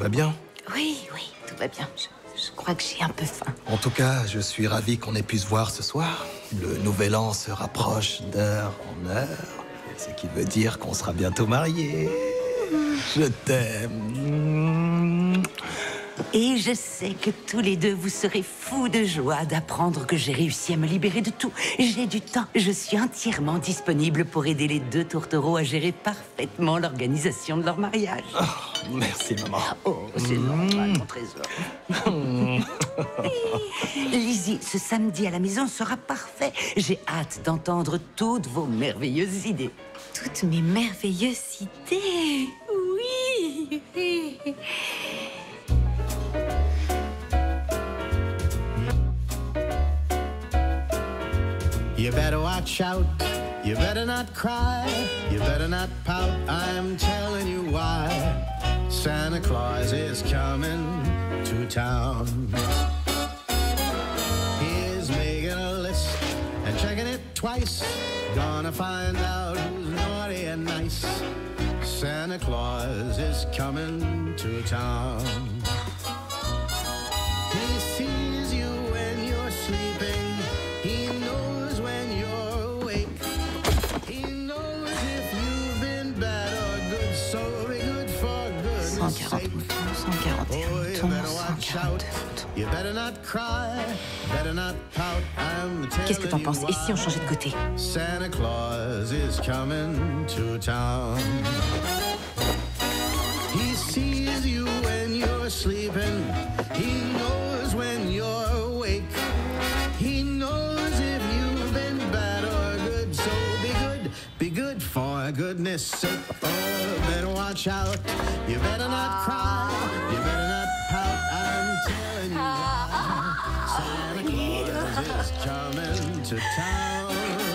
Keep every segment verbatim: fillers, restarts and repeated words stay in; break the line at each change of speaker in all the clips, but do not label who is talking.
va bien?
Oui, oui, tout va bien. Je, je crois que j'ai un peu faim.
En tout cas, je suis ravi qu'on ait pu se voir ce soir. Le nouvel an se rapproche d'heure en heure, ce qui veut dire qu'on sera bientôt mariés. Je t'aime.
Et je sais que tous les deux, vous serez fous de joie d'apprendre que j'ai réussi à me libérer de tout. J'ai du temps. Je suis entièrement disponible pour aider les deux tourtereaux à gérer parfaitement l'organisation de leur mariage.
Oh, merci, maman.
Oh, c'est
Mmh.
normal, mon trésor. Lizzie, ce samedi à la maison sera parfait. J'ai hâte d'entendre toutes vos merveilleuses idées.
Toutes mes merveilleuses idées. Oui.
You better watch out, you better not cry, you better not pout, I'm telling you why. Santa Claus is coming to town. He's making a list and checking it twice. Gonna find out who's naughty and nice. Santa Claus is coming to town. He sees you when you're sleeping. He knows when you're awake. He knows if you've been bad or good, so be good for goodness sake.
cent quarante moutons, cent quarante et un
Oh, you
moutons,
better
cent
watch
quarante
out. You better not cry, better not pout. I'm
Qu'est-ce que t'en
telling
penses?
you
Et si on changeait de côté?
Santa Claus is coming to town. He sees you when you're sleeping. He knows when you're awake. He knows if you've been bad or good. So be good, be good for goodness sake. Oh, better watch out. You better not cry. You better not pout. I'm telling you why. Santa Claus is coming to town.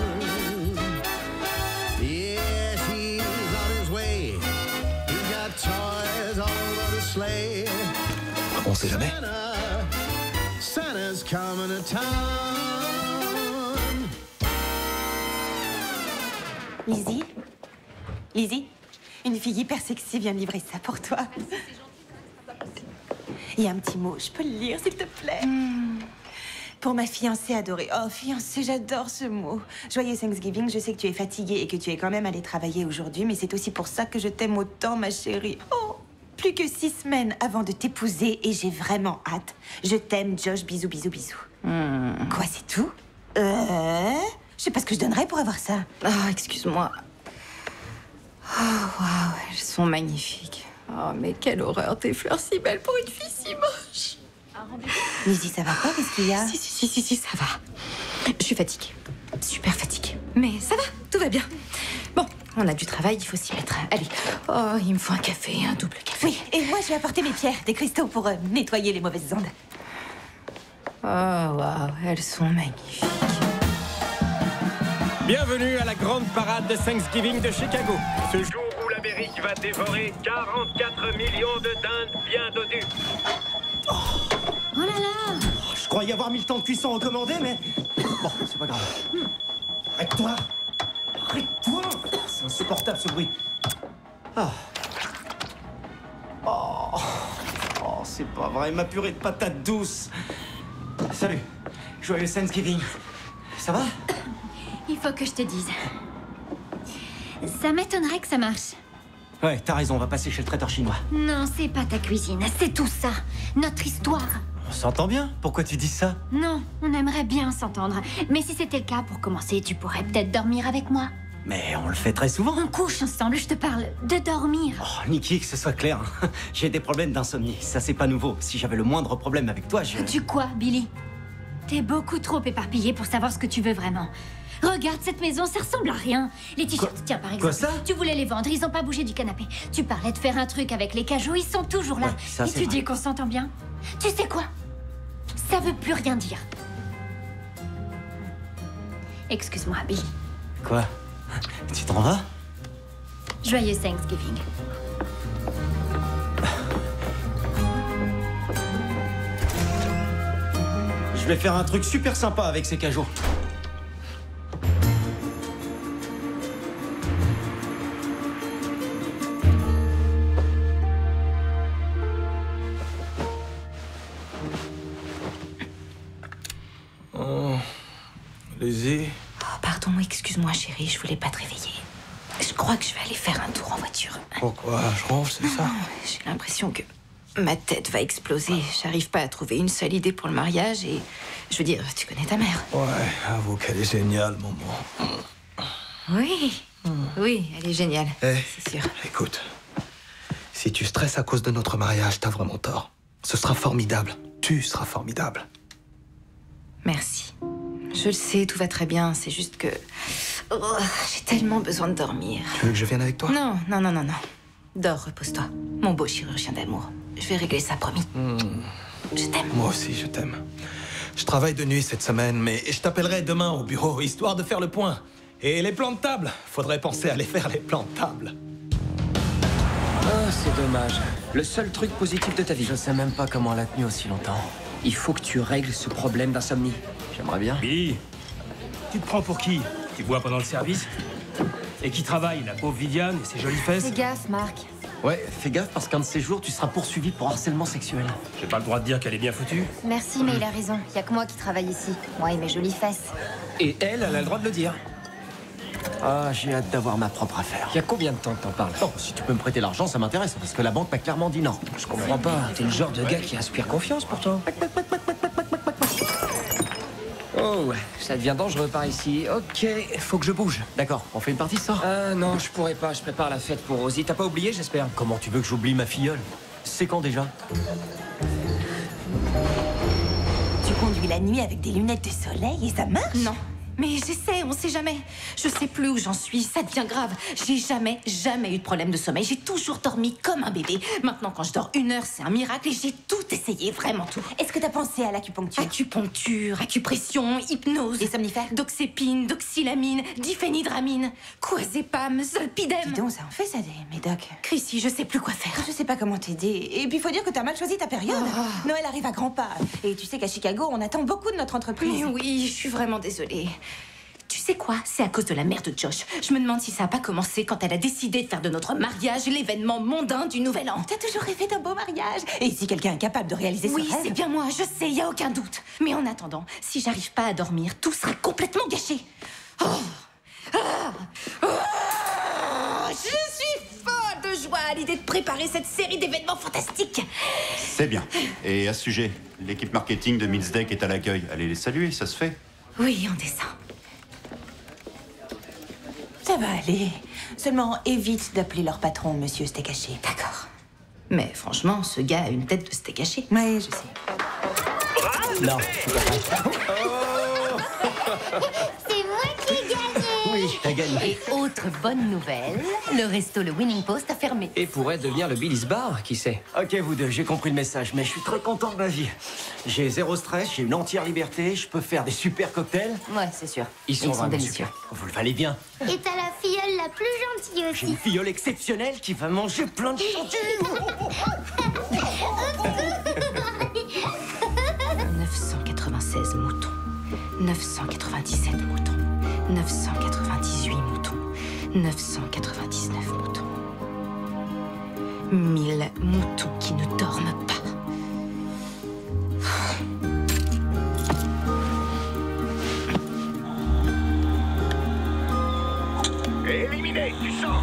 Yes, he's on his way. He's got toys all over the sleigh.
On sait jamais.
Santa, Santa's coming to town.
Lizzie? Lizzie? Une fille hyper sexy vient de livrer ça pour toi. Il y a un petit mot, je peux le lire, s'il te plaît? Mm. Pour ma fiancée adorée. Oh, fiancée, j'adore ce mot. Joyeux Thanksgiving, je sais que tu es fatiguée et que tu es quand même allée travailler aujourd'hui, mais c'est aussi pour ça que je t'aime autant, ma chérie. Oh, plus que six semaines avant de t'épouser et j'ai vraiment hâte. Je t'aime, Josh, bisous, bisous, bisous.
Hmm.
Quoi, c'est tout? Euh... Je sais pas ce que je donnerais pour avoir ça.
Ah, excuse-moi. Oh, waouh, elles sont magnifiques. Oh, mais quelle horreur, tes fleurs si belles pour une fille si moche.
Lizzie, ça va pas? Qu'est-ce qu'il y a?
Si, si, si, si, si, ça va. Je suis fatiguée. Super fatiguée. Mais ça va, tout va bien. Bon, on a du travail, il faut s'y mettre. Allez. Oh, il me faut un café, un double café.
Oui, et moi, je vais apporter mes pierres, des cristaux pour euh, nettoyer les mauvaises ondes.
Oh, waouh, elles sont magnifiques.
Bienvenue à la grande parade de Thanksgiving de Chicago. Ce jour où l'Amérique va dévorer quarante-quatre millions de dindes bien dodues.
Oh là là!
Je croyais avoir mis le temps de cuisson recommandé, mais... Bon, c'est pas grave. Arrête-toi! Arrête-toi! C'est insupportable, ce bruit. Ah. Oh, oh c'est pas vrai, ma purée de patates douces. Salut, joyeux Thanksgiving. Ça va?
Il faut que je te dise. Ça m'étonnerait que ça marche.
Ouais, t'as raison, on va passer chez le traiteur chinois.
Non, c'est pas ta cuisine, c'est tout ça. Notre histoire.
On s'entend bien? Pourquoi tu dis ça?
Non, on aimerait bien s'entendre. Mais si c'était le cas, pour commencer, tu pourrais peut-être dormir avec moi.
Mais on le fait très souvent.
On couche ensemble, je te parle de dormir.
Oh, Nikki, que ce soit clair. J'ai des problèmes d'insomnie, ça c'est pas nouveau. Si j'avais le moindre problème avec toi, je...
Tu quoi, Billy? T'es beaucoup trop éparpillé pour savoir ce que tu veux vraiment. Regarde cette maison, ça ressemble à rien. Les t-shirts,
Quoi
tiens par exemple.
Quoi ça?
Tu voulais les vendre, ils ont pas bougé du canapé. Tu parlais de faire un truc avec les cajots, ils sont toujours là.
Ouais, ça,
Et
c'est
tu
vrai.
dis qu'on s'entend bien? Tu sais quoi? Ça veut plus rien dire. Excuse-moi, Billy.
Quoi? Tu t'en vas?
Joyeux Thanksgiving.
Je vais faire un truc super sympa avec ces cajots.
Allez-y.
Oh, pardon, excuse-moi, chérie, je voulais pas te réveiller. Je crois que je vais aller faire un tour en voiture.
Pourquoi? Je ronge, c'est ça?
J'ai l'impression que ma tête va exploser. J'arrive pas à trouver une seule idée pour le mariage et... Je veux dire, tu connais ta mère.
Ouais, avoue qu'elle est géniale, maman.
Oui, oui, elle est géniale,
Eh,
c'est sûr.
écoute, si tu stresses à cause de notre mariage, t'as vraiment tort. Ce sera formidable. Tu seras formidable.
Merci. Je le sais, tout va très bien, c'est juste que... Oh, j'ai tellement besoin de dormir.
Tu veux que je vienne avec toi?
Non, non, non, non, non. Dors, repose-toi. Mon beau chirurgien d'amour. Je vais régler ça, promis.
Mmh.
Je t'aime.
Moi aussi, je t'aime. Je travaille de nuit cette semaine, mais je t'appellerai demain au bureau, histoire de faire le point. Et les plans de table, faudrait penser à aller faire les plans de table.
Ah, c'est dommage. Le seul truc positif de ta vie. Je sais même pas comment elle a tenu aussi longtemps. Il faut que tu règles ce problème d'insomnie. J'aimerais bien.
Billy, tu te prends pour qui? Tu vois pendant le service? Et qui travaille, la pauvre Viviane et ses jolies fesses?
Fais gaffe, Marc.
Ouais, fais gaffe parce qu'un de ces jours, tu seras poursuivi pour harcèlement sexuel.
J'ai pas le droit de dire qu'elle est bien foutue.
Merci, mais il a raison. Y a que moi qui travaille ici. Moi et mes jolies fesses.
Et elle, elle a le droit de le dire. Ah, j'ai hâte d'avoir ma propre affaire. Il y a combien de temps que t'en parles? Non, si tu peux me prêter l'argent, ça m'intéresse, parce que la banque m'a clairement dit non. Je comprends pas. T'es le genre de gars qui inspire confiance, pourtant. Oh, ouais, ça devient dangereux par ici. Ok, faut que je bouge. D'accord, on fait une partie, ça? Euh, non, je pourrais pas. Je prépare la fête pour Rosie. T'as pas oublié, j'espère? Comment tu veux que j'oublie ma filleule? C'est quand déjà?
Tu conduis la nuit avec des lunettes de soleil et ça marche?
Non. Mais j'essaie, on sait jamais. Je sais plus où j'en suis, ça devient grave. J'ai jamais, jamais eu de problème de sommeil. J'ai toujours dormi comme un bébé. Maintenant, quand je dors une heure, c'est un miracle et j'ai tout essayé, vraiment tout.
Est-ce que t'as pensé à l'acupuncture?
Acupuncture, acupression, hypnose.
Les somnifères?
Doxépine, doxylamine, diphénidramine, quazépam, zolpidem.
Dis donc, ça en fait ça des médocs.
Chrissy, je sais plus quoi faire.
Je sais pas comment t'aider. Et puis, faut dire que t'as mal choisi ta période.
Oh.
Noël arrive à grands pas. Et tu sais qu'à Chicago, on attend beaucoup de notre entreprise.
Mais oui, je suis vraiment désolée. Tu sais quoi? C'est à cause de la mère de Josh. Je me demande si ça a pas commencé quand elle a décidé de faire de notre mariage l'événement mondain du Nouvel An.
T'as toujours rêvé d'un beau mariage. Et si quelqu'un est capable de réaliser
Oui,
ce rêve...
c'est bien moi, je sais, y a aucun doute. Mais en attendant, si j'arrive pas à dormir, tout sera complètement gâché. Oh. Ah. Ah. Je suis folle de joie à l'idée de préparer cette série d'événements fantastiques.
C'est bien. Et à ce sujet, l'équipe marketing de Milsdeck est à l'accueil. Allez les saluer, ça se fait.
Oui, on descend.
Ça va aller. Seulement, évite d'appeler leur patron Monsieur Steak Haché.
D'accord. Mais franchement, ce gars a une tête de steak haché.
Oui, je sais.
Non, je suis pas prêt.
C'est moi qui ai gagné.
Oui, t'as gagné.
Et autre bonne nouvelle, le resto Le Winning Post a fermé.
Et pourrait devenir le Billy's Bar, qui sait? Ok, vous deux, j'ai compris le message, mais je suis très content de ma vie. J'ai zéro stress, j'ai une entière liberté, je peux faire des super cocktails.
Ouais, c'est sûr.
Ils sont, vraiment
délicieux.
super. Vous le valez bien.
Et t'as la filleule la plus gentille
J'ai une
aussi.
filleule exceptionnelle qui va manger plein de chantilly.
neuf cent quatre-vingt-seize moutons, neuf cent quatre-vingt-dix-sept moutons, neuf cent quatre-vingt-dix-huit moutons, neuf cent quatre-vingt-dix-neuf moutons. Mille moutons qui ne dorment pas.
Éliminé, tu sors.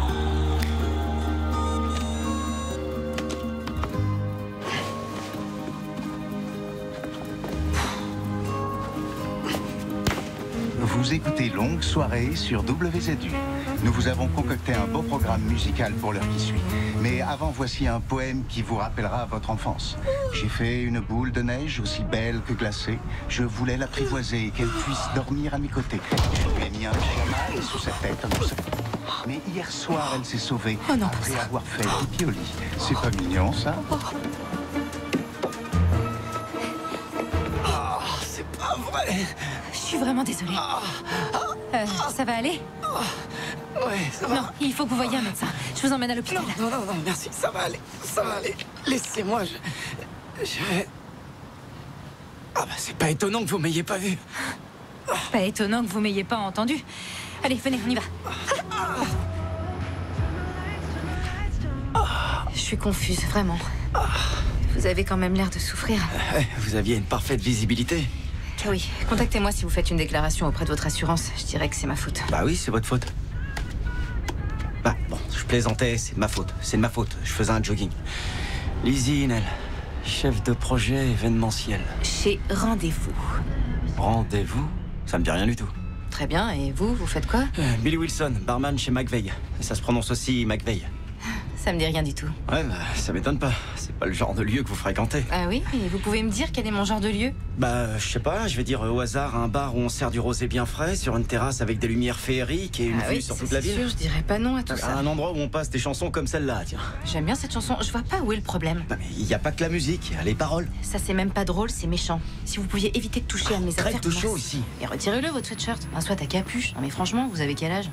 Vous écoutez Longue Soirée sur W Z U. Nous vous avons concocté un beau programme musical pour l'heure qui suit. Mais avant, voici un poème qui vous rappellera votre enfance. J'ai fait une boule de neige aussi belle que glacée. Je voulais l'apprivoiser et qu'elle puisse dormir à mes côtés. Je lui ai mis un pyjama et sous sa tête un ourson. Mais hier soir, elle s'est sauvée
Oh non,
après avoir fait pipi au lit. C'est pas mignon, ça?
C'est pas vrai.
Je suis vraiment désolée. Euh, ça va aller?
Ouais, ça va.
Non, il faut que vous voyiez un médecin. Je vous emmène à l'hôpital.
Non, non, non, non, merci, ça va aller. Ça va aller. Laissez-moi, je... Je... Ah bah c'est pas étonnant que vous m'ayez pas vu.
Pas étonnant que vous m'ayez pas entendu. Allez, venez, on y va. Je suis confuse, vraiment. Vous avez quand même l'air de souffrir.
Vous aviez une parfaite visibilité.
Oui, contactez-moi si vous faites une déclaration auprès de votre assurance. Je dirais que c'est ma faute.
Bah oui, c'est votre faute. Bah bon, je plaisantais, c'est de ma faute. C'est de ma faute, je faisais un jogging. Lizzie Nell, chef de projet événementiel.
Chez Rendez-vous.
Rendez-vous? Ça me dit rien du tout.
Très bien, et vous, vous faites quoi?
euh, Billy Wilson, barman chez McVeigh. Et ça se prononce aussi McVeigh.
Ça me dit rien du tout.
Ouais, bah ça m'étonne pas. C'est pas le genre de lieu que vous fréquentez.
Ah oui? Et vous pouvez me dire quel est mon genre de lieu?
Bah, je sais pas, je vais dire au hasard un bar où on sert du rosé bien frais, sur une terrasse avec des lumières féeriques et une
Ah
vue
oui,
sur
c'est
toute la ville.
sûr, je dirais pas non à tout ça.
Un endroit où on passe des chansons comme celle-là, tiens.
J'aime bien cette chanson, je vois pas où est le problème.
Bah, mais il y a pas que la musique, il y a les paroles.
Ça c'est même pas drôle, c'est méchant. Si vous pouviez éviter de toucher à mes
crête
affaires...
de chaud
mince.
ici.
Et retirez-le votre sweatshirt. Un soit à capuche. Non mais franchement, vous avez quel âge?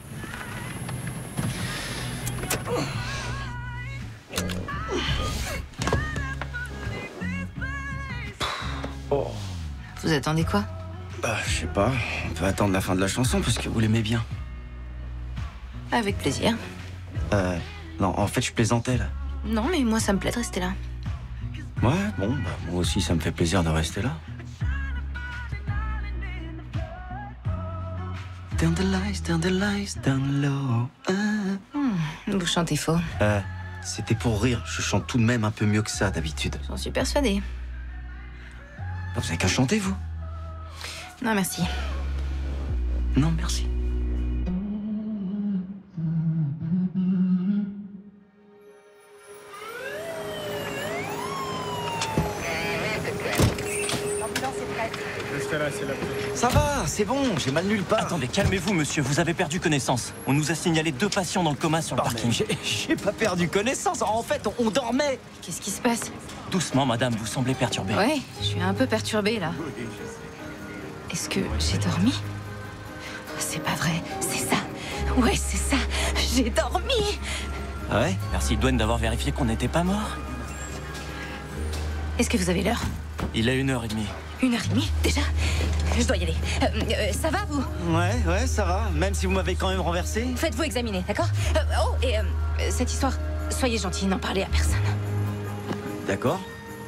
Oh.
Vous attendez quoi?
Bah, je sais pas, on peut attendre la fin de la chanson parce que vous l'aimez bien.
Avec plaisir.
Euh, non, en fait, je plaisantais là.
Non mais moi ça me plaît de rester là.
Ouais, bon, bah, moi aussi, ça me fait plaisir de rester là. Down the lights, down the lights, down low. Ah.
Hmm, vous chantez faux.
Euh, c'était pour rire, je chante tout de même un peu mieux que ça d'habitude.
J'en suis persuadée.
Bah, vous avez qu'à chanter, vous?
Non merci.
Non, merci. Ça va, c'est bon, j'ai mal nulle part.
Attendez, calmez-vous, monsieur. Vous avez perdu connaissance. On nous a signalé deux patients dans le coma sur le
Oh,
parking.
J'ai pas perdu connaissance. En fait, on, on dormait.
Qu'est-ce qui se passe?
Doucement, madame, vous semblez perturbée.
Ouais, je suis un peu perturbée là. Est-ce que j'ai dormi? C'est pas vrai, c'est ça. Ouais, c'est ça. J'ai dormi.
Ah ouais?
Merci, Dwayne, d'avoir vérifié qu'on n'était pas mort.
Est-ce que vous avez l'heure?
Il est une heure et demie.
Une heure et demie, déjà? Je dois y aller. Euh, euh, ça va, vous?
Ouais, ouais, ça va. Même si vous m'avez quand même renversé.
Faites-vous examiner, d'accord? euh, Oh, et euh, cette histoire, soyez gentils, n'en parlez à personne.
D'accord.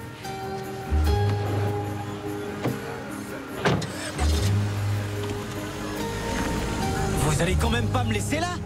Vous allez quand même pas me laisser là?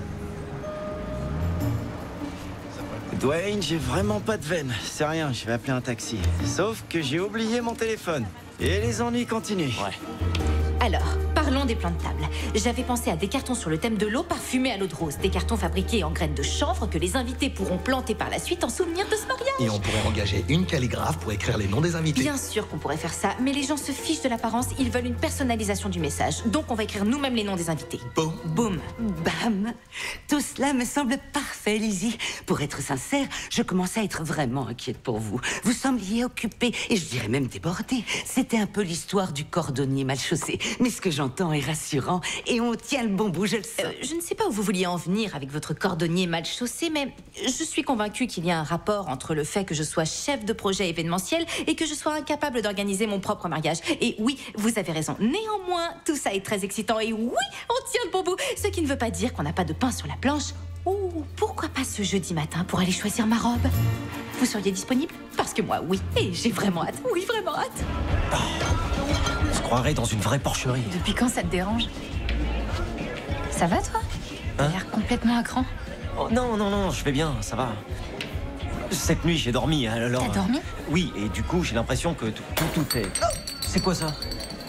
Dwayne, j'ai vraiment pas de veine. C'est rien, je vais appeler un taxi. Sauf que j'ai oublié mon téléphone. Et les ennuis continuent.
Ouais.
Alors, parlons des plans de table. J'avais pensé à des cartons sur le thème de l'eau parfumée à l'eau de rose. Des cartons fabriqués en graines de chanvre que les invités pourront planter par la suite en souvenir de ce mariage.
Et on pourrait engager une calligraphe pour écrire les noms des invités.
Bien sûr qu'on pourrait faire ça, mais les gens se fichent de l'apparence, ils veulent une personnalisation du message. Donc on va écrire nous-mêmes les noms des invités.
Boum.
Boum.
Bam! Tout cela me semble parfait, Lizzie. Pour être sincère, je commençais à être vraiment inquiète pour vous. Vous sembliez occupée, et je dirais même débordée. C'était un peu l'histoire du cordonnier mal chaussé. Mais ce que j'entends est rassurant, et on tient le bon bout, je le sens.
Euh, je ne sais pas où vous vouliez en venir avec votre cordonnier mal chaussé, mais je suis convaincue qu'il y a un rapport entre le fait que je sois chef de projet événementiel et que je sois incapable d'organiser mon propre mariage. Et oui, vous avez raison. Néanmoins, tout ça est très excitant, et oui, on tient le bon bout. Ce qui ne veut pas dire qu'on n'a pas de pain sur la planche. Oh, pourquoi pas ce jeudi matin pour aller choisir ma robe? Vous seriez disponible? Parce que moi, oui. Et j'ai vraiment hâte. Oui, vraiment hâte.
On se croirait dans une vraie porcherie.
Depuis quand ça te dérange? Ça va, toi? T'as l'air complètement à cran.
Oh, non, non, non, je vais bien, ça va. Cette nuit, j'ai dormi, alors...
T'as dormi?
Oui, et du coup, j'ai l'impression que tout, tout, tout est... C'est quoi ça?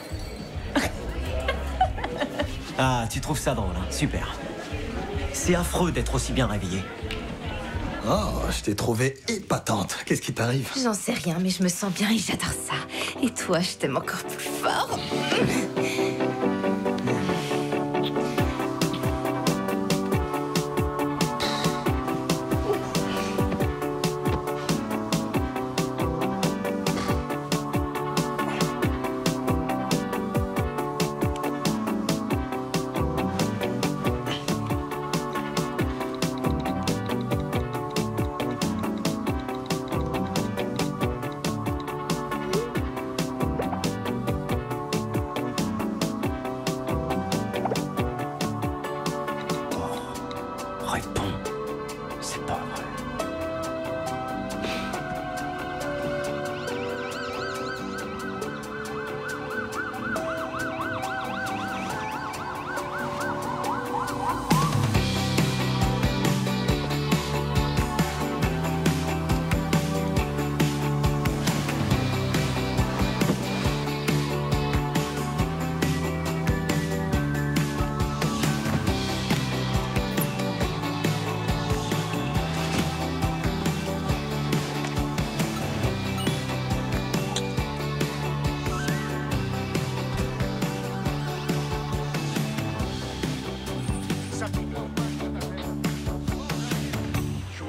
Ah, tu trouves ça drôle, hein? Super. C'est affreux d'être aussi bien réveillé.
Oh, je t'ai trouvé épatante. Qu'est-ce qui t'arrive?
J'en sais rien, mais je me sens bien et j'adore ça. Et toi, je t'aime encore plus fort.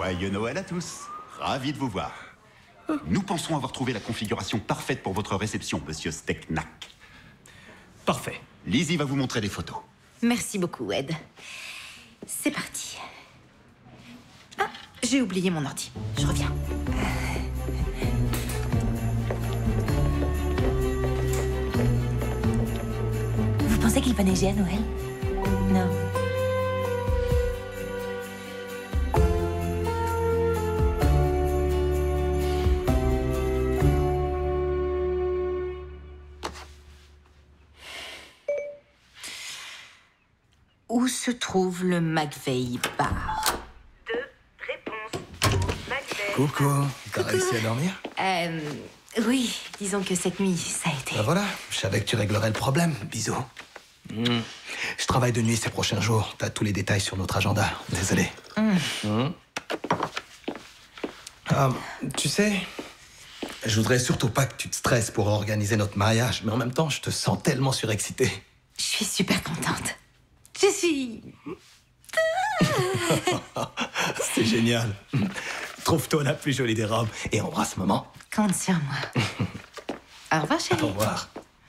Joyeux Noël à tous. Ravi de vous voir. Nous pensons avoir trouvé la configuration parfaite pour votre réception, monsieur Steknak.
Parfait.
Lizzie va vous montrer des photos.
Merci beaucoup, Ed. C'est parti. Ah, j'ai oublié mon ordi. Je reviens.
Vous pensez qu'il va neiger à Noël? Non.
Où se trouve le McVeigh Bar?
Coucou, t'as réussi à dormir?
Euh... Oui, disons que cette nuit, ça a été...
Ben voilà, je savais que tu réglerais le problème. Bisous. Mm. Je travaille de nuit ces prochains jours. T'as tous les détails sur notre agenda. Désolé.
Mm.
Mm. Ah, tu sais, je voudrais surtout pas que tu te stresses pour organiser notre mariage, mais en même temps, je te sens tellement surexcitée.
Je suis super contente. Je suis...
C'est génial. Trouve-toi la plus jolie des robes et embrasse maman.
Compte sur moi. Au revoir, chérie.
Au revoir.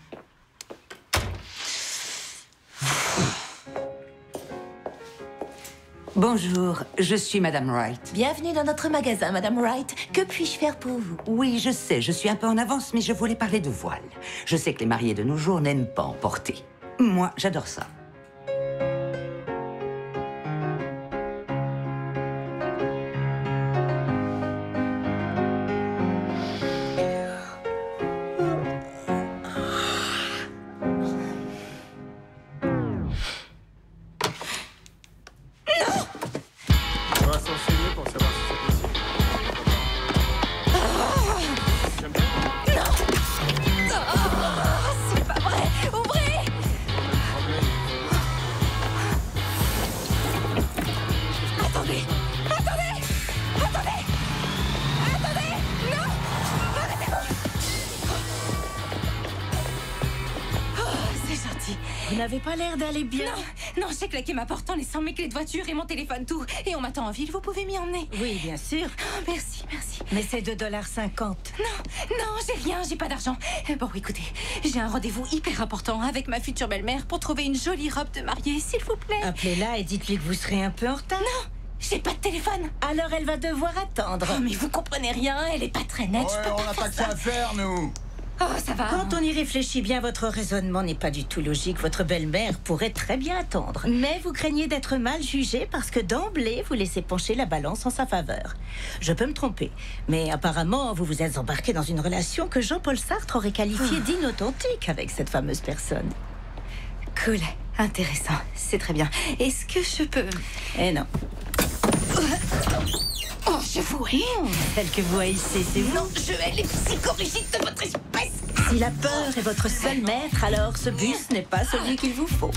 Bonjour, je suis Madame Wright.
Bienvenue dans notre magasin, Madame Wright. Que puis-je faire pour vous?
Oui, je sais, je suis un peu en avance, mais je voulais parler de voile. Je sais que les mariés de nos jours n'aiment pas en porter. Moi, j'adore ça.
Vous n'avez pas l'air d'aller bien. Non, non, j'ai claqué ma porte en laissant mes clés de voiture et mon téléphone, tout. Et on m'attend en ville, vous pouvez m'y emmener?
Oui, bien sûr.
Oh, merci, merci.
Mais c'est deux dollars cinquante.
Non, non, j'ai rien, j'ai pas d'argent. Bon, écoutez, j'ai un rendez-vous hyper important avec ma future belle-mère pour trouver une jolie robe de mariée, s'il vous plaît.
Appelez-la et dites-lui que vous serez un peu en retard.
Non, j'ai pas de téléphone.
Alors elle va devoir attendre.
Oh, mais vous comprenez rien, elle est pas très nette, je peux
on
pas
n'a
faire
pas que
ça.
ça à faire, nous.
Oh, ça va.
Quand on y réfléchit bien, votre raisonnement n'est pas du tout logique. Votre belle-mère pourrait très bien attendre. Mais vous craignez d'être mal jugé parce que d'emblée, vous laissez pencher la balance en sa faveur. Je peux me tromper, mais apparemment, vous vous êtes embarqué dans une relation que Jean-Paul Sartre aurait qualifiée d'inauthentique avec cette fameuse personne.
Cool, intéressant, c'est très bien. Est-ce que je peux...
Eh non.
Oh, je vous hais.
Non, celle que vous haïssez, c'est vous.
Non, je hais les psychorigides de votre espèce.
Si la peur est votre seul maître, alors ce bus n'est pas celui qu'il vous faut.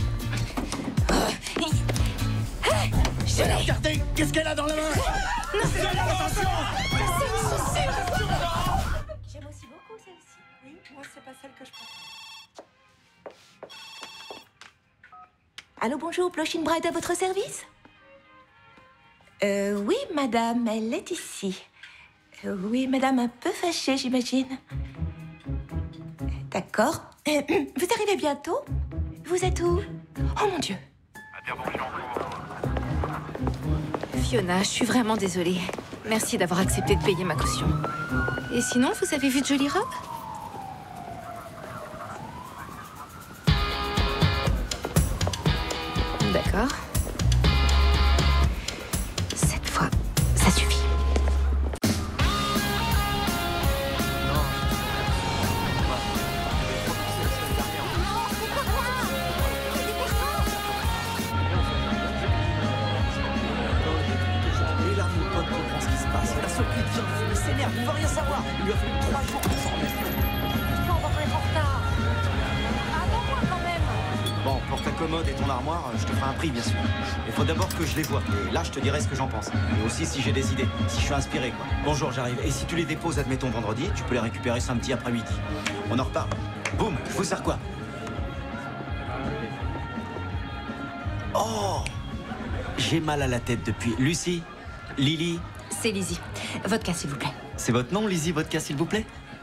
Je l'ai.
Regardez, qu'est-ce qu'elle a dans la main?
Non, c'est attention. C'est une chaussure.
J'aime aussi beaucoup celle-ci. Oui, moi, c'est pas celle que je préfère. Allô, bonjour, Blushing Bride à votre service? Euh, oui, madame, elle est ici. Euh, oui, madame, un peu fâchée, j'imagine. D'accord. Euh, vous arrivez bientôt? Vous êtes où? Oh, mon Dieu.
Fiona, je suis vraiment désolée. Merci d'avoir accepté de payer ma caution. Et sinon, vous avez vu de jolies robes? D'accord. Cette fois, ça suffit.
Et là, mon pote comprend ce qui se passe. La seule qui vient, il s'énerve, il veut rien savoir. Il lui a fallu trois jours pour s'en remettre.
On va pas être en retard. Attends-moi quand même.
Bon, pour ta commode et ton armoire, je te ferai un prix, bien sûr. Il faut d'abord que je les vois. Et là, je te dirai ce que j'en pense. Et aussi si j'ai des idées, si je suis inspiré, quoi. Bonjour, j'arrive. Et si tu les déposes, admettons, vendredi, tu peux les récupérer samedi après-midi. On en reparle. Boum, je vous sers quoi? Oh! J'ai mal à la tête depuis. Lucie, Lily,
c'est Lizzie. Vodka, s'il vous plaît.
C'est votre nom, Lizzie Vodka, s'il vous plaît?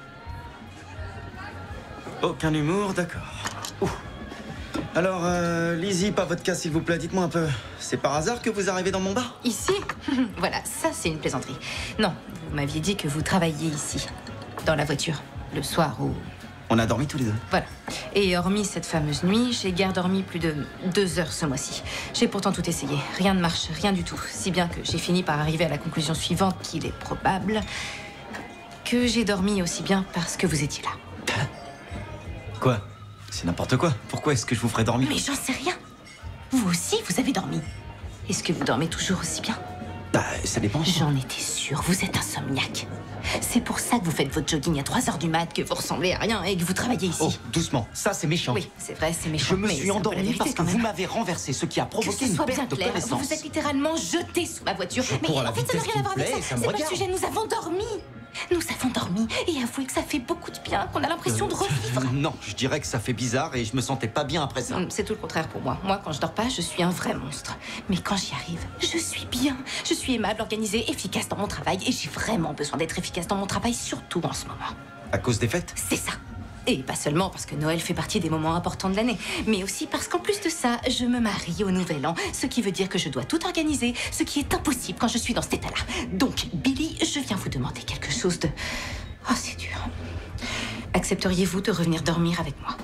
Aucun humour, d'accord. Ouh. Alors, euh, Lizzie, pas vodka, s'il vous plaît, dites-moi un peu. C'est par hasard que vous arrivez dans mon bar?
Ici? Voilà, ça c'est une plaisanterie. Non, vous m'aviez dit que vous travailliez ici, dans la voiture, le soir où...
On a dormi tous les deux.
Voilà. Et hormis cette fameuse nuit, j'ai guère dormi plus de deux heures ce mois-ci. J'ai pourtant tout essayé. Rien ne marche, rien du tout. Si bien que j'ai fini par arriver à la conclusion suivante qu'il est probable que j'ai dormi aussi bien parce que vous étiez là.
Quoi? C'est n'importe quoi. Pourquoi est-ce que je vous ferais dormir?
Mais j'en sais rien. Vous aussi, vous avez dormi. Est-ce que vous dormez toujours aussi bien?
Bah, ça dépend.
J'en étais sûre, vous êtes insomniaque. C'est pour ça que vous faites votre jogging à trois heures du mat, que vous ressemblez à rien et que vous travaillez ici.
Oh, doucement, ça c'est méchant.
Oui, c'est vrai, c'est méchant.
Je me
mais
suis
c'est un peu la
endormi
vérité,
parce que
quand
vous
même.
m'avez renversé, ce qui a
Que
provoqué
ce
une
soit
perte
bien
de
clair, vous
connaissance.
vous êtes littéralement jeté sous ma voiture.
Je
Mais
cours à la
en fait, ça n'a
vitesse
rien à voir
qu'il
avec
me
ça.
plaît, ça me
C'est pas le
regarde.
sujet, nous avons dormi. Nous avons dormi et avouez que ça fait beaucoup de bien, qu'on a l'impression de revivre.
Non, je dirais que ça fait bizarre et je me sentais pas bien après ça.
Hum, C'est tout le contraire pour moi. Moi, quand je dors pas, je suis un vrai monstre. Mais quand j'y arrive, je suis bien. Je suis aimable, organisée, efficace dans mon travail. Et j'ai vraiment besoin d'être efficace dans mon travail, surtout en ce moment.
À cause des fêtes?
C'est ça. Et pas seulement parce que Noël fait partie des moments importants de l'année, mais aussi parce qu'en plus de ça, je me marie au Nouvel An, ce qui veut dire que je dois tout organiser, ce qui est impossible quand je suis dans cet état-là. Donc, Billy, je viens vous demander quelque chose de... Oh, c'est dur. Accepteriez-vous de revenir dormir avec moi?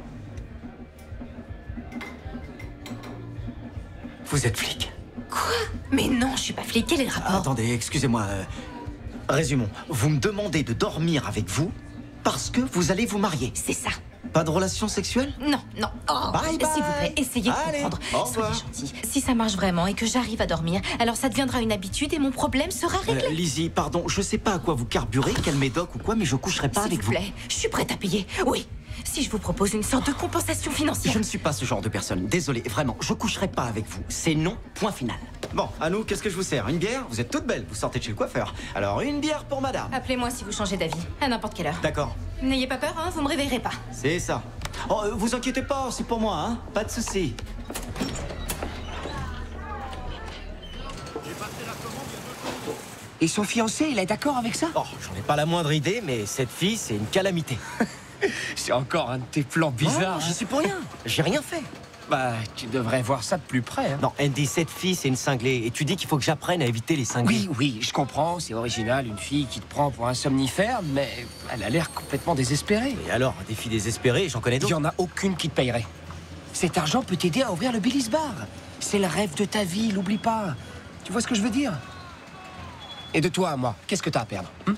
Vous êtes flic?
Quoi? Mais non, je suis pas flic. Quel est le rapport?
Attendez, excusez-moi. euh, Résumons. Vous me demandez de dormir avec vous parce que vous allez vous marier.
C'est ça.
Pas de relation sexuelle?
Non, non. Oh,
Bye bye.
s'il vous plaît, essayez de
Allez,
comprendre.
au
Soyez
revoir.
gentil. Si ça marche vraiment et que j'arrive à dormir, alors ça deviendra une habitude et mon problème sera réglé.
Euh, Lizzie, pardon, je sais pas à quoi vous carburez, quel médoc ou quoi, mais je coucherai pas
S'il
avec
vous
vous.
plaît, je suis prête à payer. Oui. Si je vous propose une sorte de compensation financière.
Je ne suis pas ce genre de personne. Désolé, vraiment, je coucherai pas avec vous. C'est non, point final. Bon, à nous, qu'est-ce que je vous sers? Une bière? Vous êtes toute belle, vous sortez de chez le coiffeur. Alors, une bière pour madame.
Appelez-moi si vous changez d'avis, à n'importe quelle heure.
D'accord,
N'ayez pas peur, hein, vous me réveillerez pas.
c'est ça. Oh, euh, vous inquiétez pas, c'est pour moi, hein. Pas de souci.
Et son fiancé, il est d'accord avec ça?
Oh, j'en ai pas la moindre idée, mais cette fille, c'est une calamité.
C'est encore un de tes plans bizarres.
Non, j'y suis pour rien. J'ai rien fait.
Bah, tu devrais voir ça de plus près. Hein.
Non, Andy, cette fille, c'est une cinglée. Et tu dis qu'il faut que j'apprenne à éviter les cinglés.
Oui, oui, je comprends, c'est original, une fille qui te prend pour un somnifère, mais elle a l'air complètement désespérée.
Et alors, des filles désespérées, j'en connais
Il n'y
d'autres.
en a aucune qui te payerait. Cet argent peut t'aider à ouvrir le Billy's Bar. C'est le rêve de ta vie, l'oublie pas. Tu vois ce que je veux dire? Et de toi à moi, qu'est-ce que t'as à perdre hein?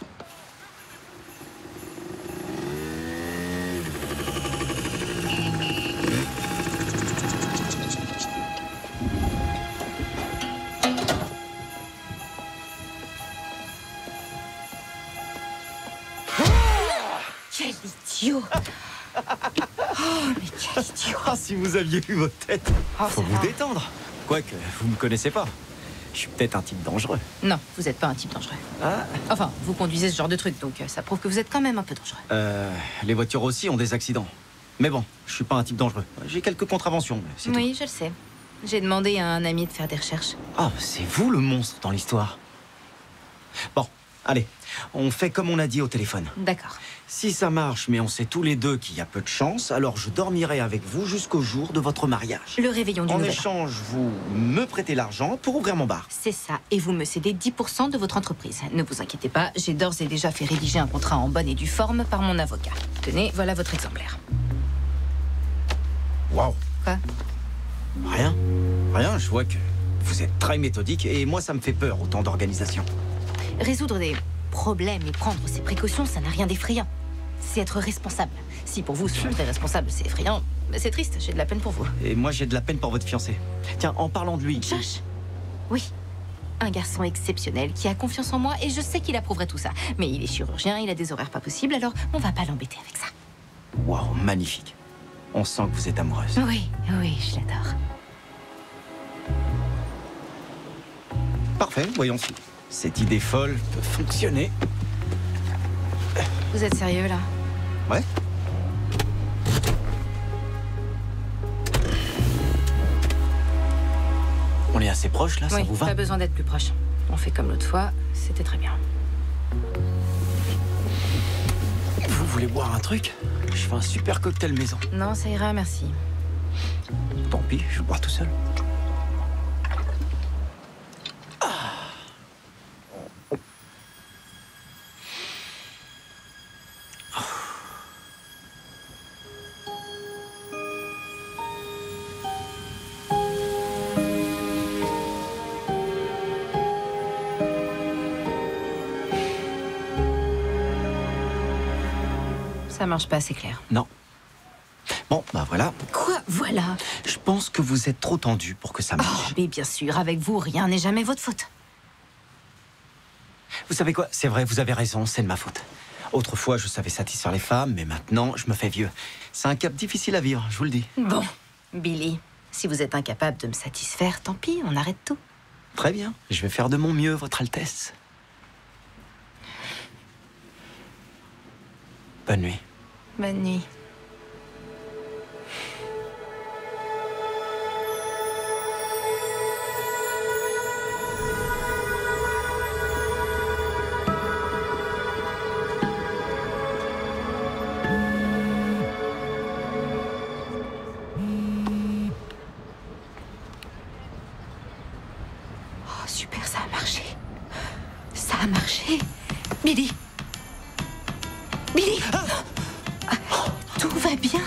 Quel idiot. Oh, mais quel idiot.
Ah, si vous aviez vu votre tête.
Oh,
Faut
ça
vous
va.
détendre. Quoique, vous me connaissez pas. Je suis peut-être un type dangereux.
Non, vous n'êtes pas un type dangereux.
Ah.
Enfin, vous conduisez ce genre de truc, donc euh, ça prouve que vous êtes quand même un peu dangereux.
Euh, les voitures aussi ont des accidents. Mais bon, je suis pas un type dangereux. J'ai quelques contraventions, mais c'est
Oui, je le sais. J'ai demandé à un ami de faire des recherches.
tout. Ah, c'est vous le monstre dans l'histoire. Bon, allez, on fait comme on a dit au téléphone.
D'accord.
Si ça marche, mais on sait tous les deux qu'il y a peu de chance, alors je dormirai avec vous jusqu'au jour de votre mariage.
Le réveillon du
En
Nouvel An.
échange, vous me prêtez l'argent pour ouvrir mon bar.
C'est ça, et vous me cédez dix pour cent de votre entreprise. Ne vous inquiétez pas, j'ai d'ores et déjà fait rédiger un contrat en bonne et due forme par mon avocat. Tenez, voilà votre exemplaire.
Waouh.
Quoi?
Rien. Rien, je vois que vous êtes très méthodique et moi ça me fait peur, autant d'organisation.
Résoudre des problèmes et prendre ses précautions, ça n'a rien d'effrayant. C'est être responsable. Si pour vous, se montrer responsable, c'est effrayant, mais c'est triste, j'ai de la peine pour vous.
Et moi j'ai de la peine pour votre fiancé. Tiens, en parlant de lui...
Josh? Oui. Un garçon exceptionnel qui a confiance en moi et je sais qu'il approuverait tout ça. Mais il est chirurgien, il a des horaires pas possibles, alors on va pas l'embêter avec ça.
Waouh, magnifique. On sent que vous êtes amoureuse.
Oui, oui, je l'adore.
Parfait, voyons si cette idée folle peut fonctionner.
Vous êtes sérieux, là?
Ouais. On est assez proches, là, ça
Oui,
vous va?
pas besoin d'être plus proche. On fait comme l'autre fois, c'était très bien.
Vous voulez boire un truc? Je fais un super cocktail maison.
Non, ça ira, merci.
Tant pis, je vais boire tout seul.
Ça marche pas, c'est clair.
Non. Bon, bah voilà.
Quoi, voilà?
Je pense que vous êtes trop tendu pour que ça marche.
Oh, mais bien sûr, avec vous, rien n'est jamais votre faute.
Vous savez quoi? C'est vrai, vous avez raison, c'est de ma faute. Autrefois, je savais satisfaire les femmes, mais maintenant, je me fais vieux. C'est un cap difficile à vivre, je vous le dis.
Bon, Billy, si vous êtes incapable de me satisfaire, tant pis, on arrête tout.
Très bien, je vais faire de mon mieux, Votre Altesse. Bonne nuit.
Bonne nuit. Oh, super, ça a marché. Ça a marché. Billy. Billy. Tout va bien.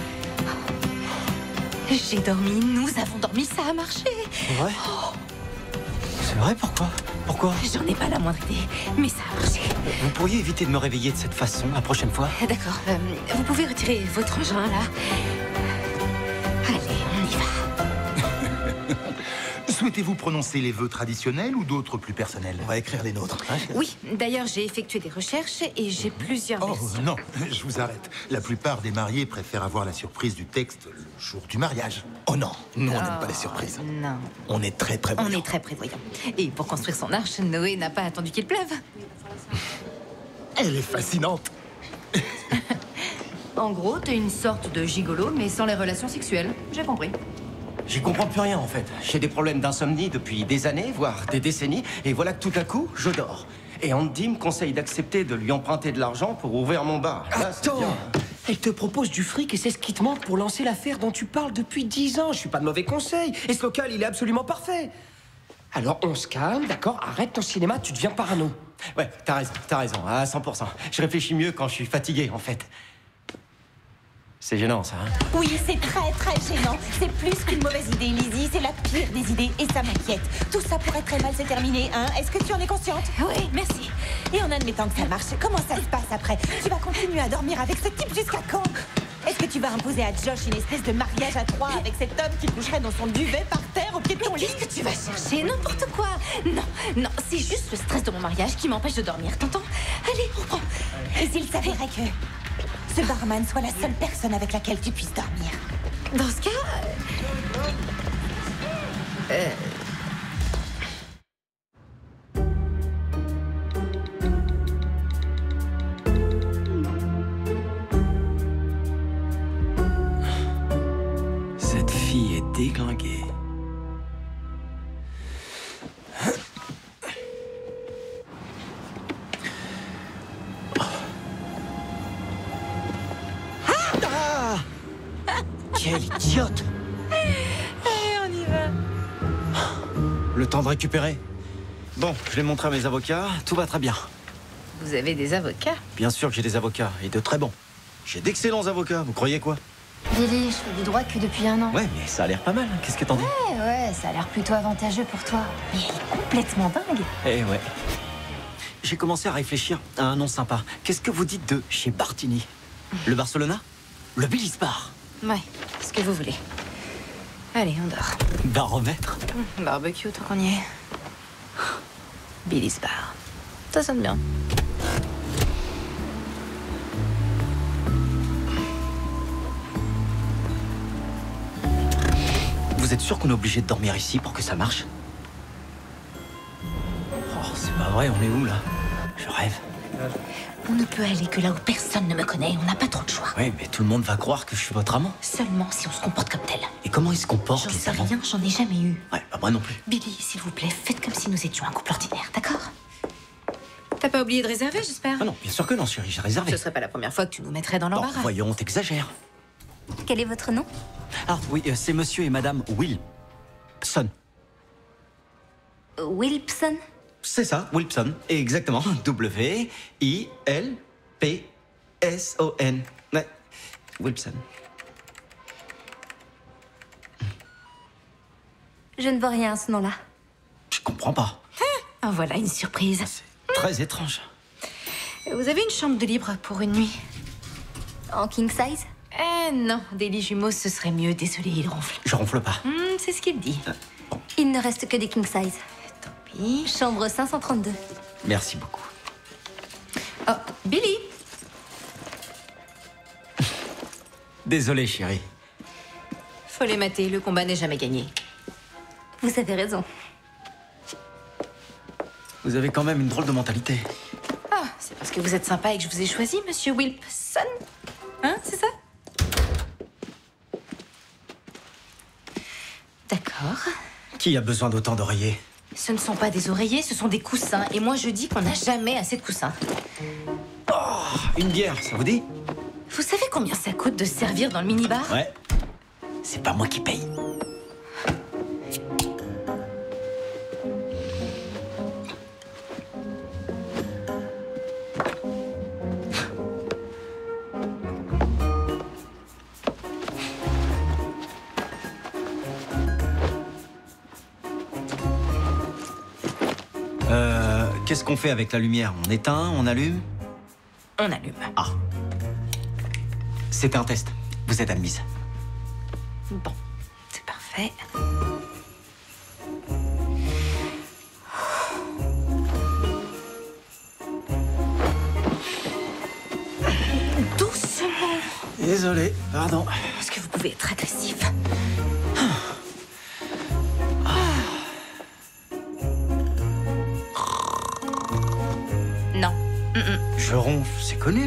J'ai dormi, nous avons dormi, ça a marché.
C'est vrai?
Oh.
C'est vrai, pourquoi? Pourquoi?
J'en ai pas la moindre idée, mais ça a marché.
Vous pourriez éviter de me réveiller de cette façon la prochaine fois?
D'accord, euh, vous pouvez retirer votre engin, là. Allez, on y va.
Souhaitez-vous prononcer les vœux traditionnels ou d'autres plus personnels?
On va écrire les nôtres. Hein,
Oui, d'ailleurs, j'ai effectué des recherches et j'ai plusieurs
Oh
versions.
non, je vous arrête. La plupart des mariés préfèrent avoir la surprise du texte le jour du mariage.
Oh non, nous on
Oh,
n'aime pas les surprises.
Non.
On est très prévoyants.
On est très prévoyants. Et pour construire son arche, Noé n'a pas attendu qu'il pleuve.
Elle est fascinante.
En gros, t'es une sorte de gigolo, mais sans les relations sexuelles. J'ai compris.
J'y comprends plus rien en fait. J'ai des problèmes d'insomnie depuis des années, voire des décennies, et voilà que tout à coup, je dors. Et Andy me conseille d'accepter de lui emprunter de l'argent pour ouvrir mon bar. Là, c'est
Attends,
bien.
elle te propose du fric et c'est ce qui te manque pour lancer l'affaire dont tu parles depuis dix ans. Je suis pas de mauvais conseil. Et ce local, il est absolument parfait. Alors on se calme, d'accord? Arrête ton cinéma, tu deviens parano.
Ouais, t'as raison, t'as raison, à cent pour cent. Je réfléchis mieux quand je suis fatigué, en fait. C'est gênant, ça, hein?
Oui, c'est très très gênant. C'est plus qu'une mauvaise idée, Lizzie. C'est la pire des idées et ça m'inquiète. Tout ça pourrait très mal se terminer, hein? Est-ce que tu en es consciente?
Oui, merci.
Et en admettant que ça marche, comment ça se passe après? Tu vas continuer à dormir avec ce type jusqu'à quand? Est-ce que tu vas imposer à Josh une espèce de mariage à trois avec cet homme qui coucherait dans son duvet par terre au pied de ton lit?
Qu'est-ce que tu vas chercher? N'importe quoi. Non, non, c'est juste le stress de mon mariage qui m'empêche de dormir, t'entends? Allez, on prend.
Et s'il s'avérait que ce barman soit la seule personne avec laquelle tu puisses dormir?
Dans ce cas... Euh...
Cette fille est déglinguée. Ah! Quelle idiote!
Allez, on y va.
Le temps de récupérer. Bon, je l'ai montré à mes avocats, tout va très bien.
Vous avez des avocats?
Bien sûr que j'ai des avocats, et de très bons. J'ai d'excellents avocats, vous croyez quoi?
Billy, je fais du droit que depuis un an.
Ouais, mais ça a l'air pas mal, hein. Qu'est-ce que t'en dis?
Ouais, ouais, ça a l'air plutôt avantageux pour toi. Mais elle est complètement dingue.
Eh ouais. J'ai commencé à réfléchir à un nom sympa. Qu'est-ce que vous dites de chez Bartini? Le Barcelona? Le Billy's Bar?
Ouais, ce que vous voulez. Allez, on dort.
Baromètre?
Mmh, barbecue, tant qu'on y est. Billy's Bar. Ça sonne bien.
Vous êtes sûr qu'on est obligé de dormir ici pour que ça marche? Oh, c'est pas vrai, on est où là? Je rêve.
On ne peut aller que là où personne ne me connaît. On n'a pas trop de choix.
Oui, mais tout le monde va croire que je suis votre amant.
Seulement si on se comporte comme tel.
Et comment ils se comportent,
J'en
les
sais
amants?
rien, j'en ai jamais eu.
Ouais, bah moi non plus.
Billy, s'il vous plaît, faites comme si nous étions un couple ordinaire, d'accord? T'as pas oublié de réserver, j'espère?
Ah non, bien sûr que non, chérie, j'ai réservé.
Ce serait pas la première fois que tu nous mettrais dans
Bon,
l'embarras.
voyons, t'exagères.
Quel est votre nom?
Ah oui, euh, c'est monsieur et madame Wilson.
Wilpson?
C'est ça, Wilson. Exactement. W I L P S O N. Ouais, Wilson.
Je ne vois rien à ce nom-là.
Je comprends pas.
Ah, voilà une surprise.
C'est très étrange.
Vous avez une chambre de libre pour une nuit?
En king size?
Eh non, des lits jumeaux, ce serait mieux. Désolé, il ronfle.
Je ronfle pas.
Hmm, c'est ce qu'il dit.
Il ne reste que des king size.
Tant pis.
Chambre cinq cent trente-deux.
Merci beaucoup.
Oh, Billy!
Désolé, chérie.
Faut les mater, le combat n'est jamais gagné.
Vous avez raison.
Vous avez quand même une drôle de mentalité.
Ah, c'est parce que vous êtes sympa et que je vous ai choisi, monsieur Wilson? Hein, c'est ça? D'accord.
Qui a besoin d'autant d'oreillers?
Ce ne sont pas des oreillers, ce sont des coussins. Et moi, je dis qu'on n'a jamais assez de coussins.
Oh, une bière, ça vous dit?
Vous savez combien ça coûte de servir dans le minibar?
Ouais. C'est pas moi qui paye. Euh, qu'est-ce qu'on fait avec la lumière? On éteint, on allume?
On allume.
Ah. C'était un test. Vous êtes admise.
Bon, c'est parfait. Doucement.
Désolé, pardon.
Est-ce que vous pouvez être agressif? Non. Mm-mm.
Je ronfle, c'est connu.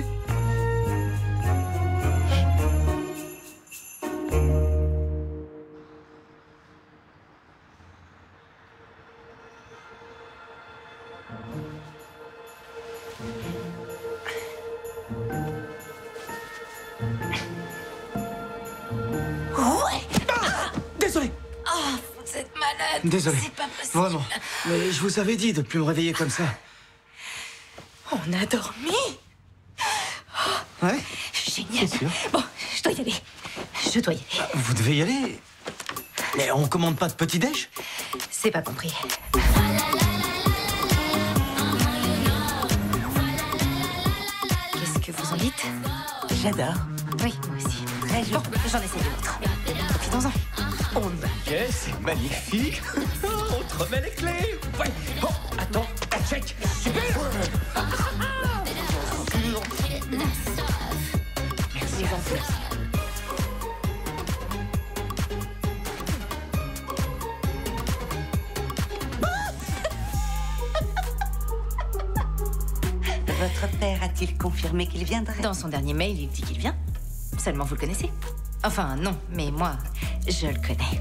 Désolé.
Oh, vous êtes malade.
Désolé.
C'est pas possible.
Vraiment. Mais je vous avais dit de plus me réveiller comme ça.
On a dormi.
Ouais.
Génial.
C'est sûr.
Bon, je dois y aller. Je dois y aller.
Vous devez y aller. Mais on commande pas de petit-déj?
C'est pas compris. Qu'est-ce que vous en dites?
J'adore.
Oui, moi aussi.
Très joli.
Bon, j'en essaie une autre. Profitons-en. On y va.
Ok, c'est magnifique. On te remet les clés. Ouais. Oh, attends, check. Super.
Merci, gentil.
Votre père a-t-il confirmé qu'il viendrait?
Dans son dernier mail, il dit qu'il vient. Seulement, vous le connaissez? Enfin, non, mais moi, je le connais.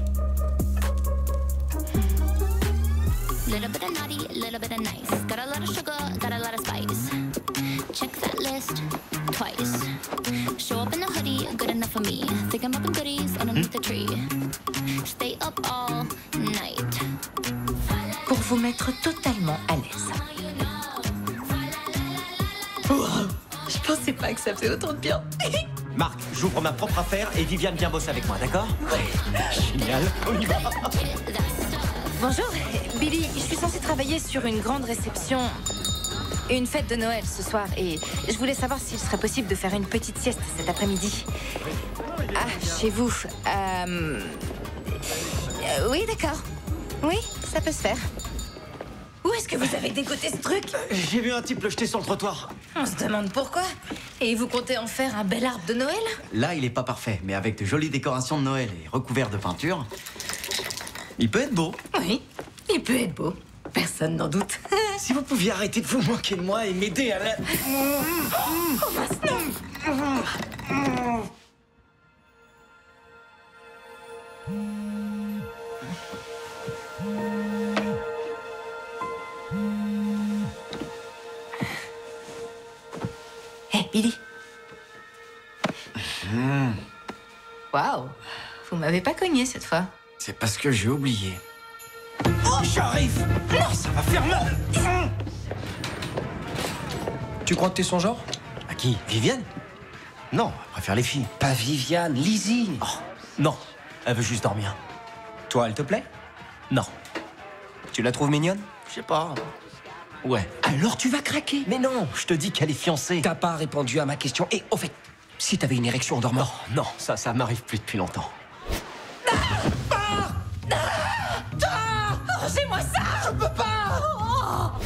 Little bit of naughty, little bit of nice. Got a lot of sugar, got a lot of spice. Check that list twice. Show up in a hoodie, good enough for me. Think I'm up in goodies underneath the tree. Stay up all night.
Pour vous mettre totalement à l'aise. Wow, je pensais pas que ça faisait autant de bien.
Marc, j'ouvre ma propre affaire et Viviane vient bosser avec moi, d'accord? Ouais. Génial, on y va.
Bonjour, Billy. Je suis censée travailler sur une grande réception, une fête de Noël ce soir, et je voulais savoir s'il serait possible de faire une petite sieste cet après-midi. Ah, chez vous. Euh... euh, Oui, d'accord. Oui, ça peut se faire. Où est-ce que vous avez dégoté ce truc?
J'ai vu un type le jeter sur le trottoir.
On se demande pourquoi. Et vous comptez en faire un bel arbre de Noël?
Là, il est pas parfait, mais avec de jolies décorations de Noël et recouvert de peinture, il peut être beau.
Oui, il peut être beau. Personne n'en doute.
Si vous pouviez arrêter de vous moquer de moi et m'aider à la...
Oh mince, non.
Hé, hey, Billy.
Mmh.
Waouh, vous m'avez pas cogné cette fois.
C'est parce que j'ai oublié. Oh, j'arrive. Non, ça va faire mal. Mmh. Tu crois que t'es son genre?
À qui? Viviane? Non, elle préfère les filles.
Pas Viviane, Lizzie.
Oh, non, elle veut juste dormir.
Toi, elle te plaît?
Non.
Tu la trouves mignonne?
Je sais pas. Ouais.
Alors tu vas craquer.
Mais non, je te dis qu'elle est fiancée.
T'as pas répondu à ma question. Et au fait, si t'avais une érection en dormant...
Non, non, ça, ça m'arrive plus depuis longtemps.
Ah, ah, ah, ah, Rangez-moi ça. Je peux pas. Oh.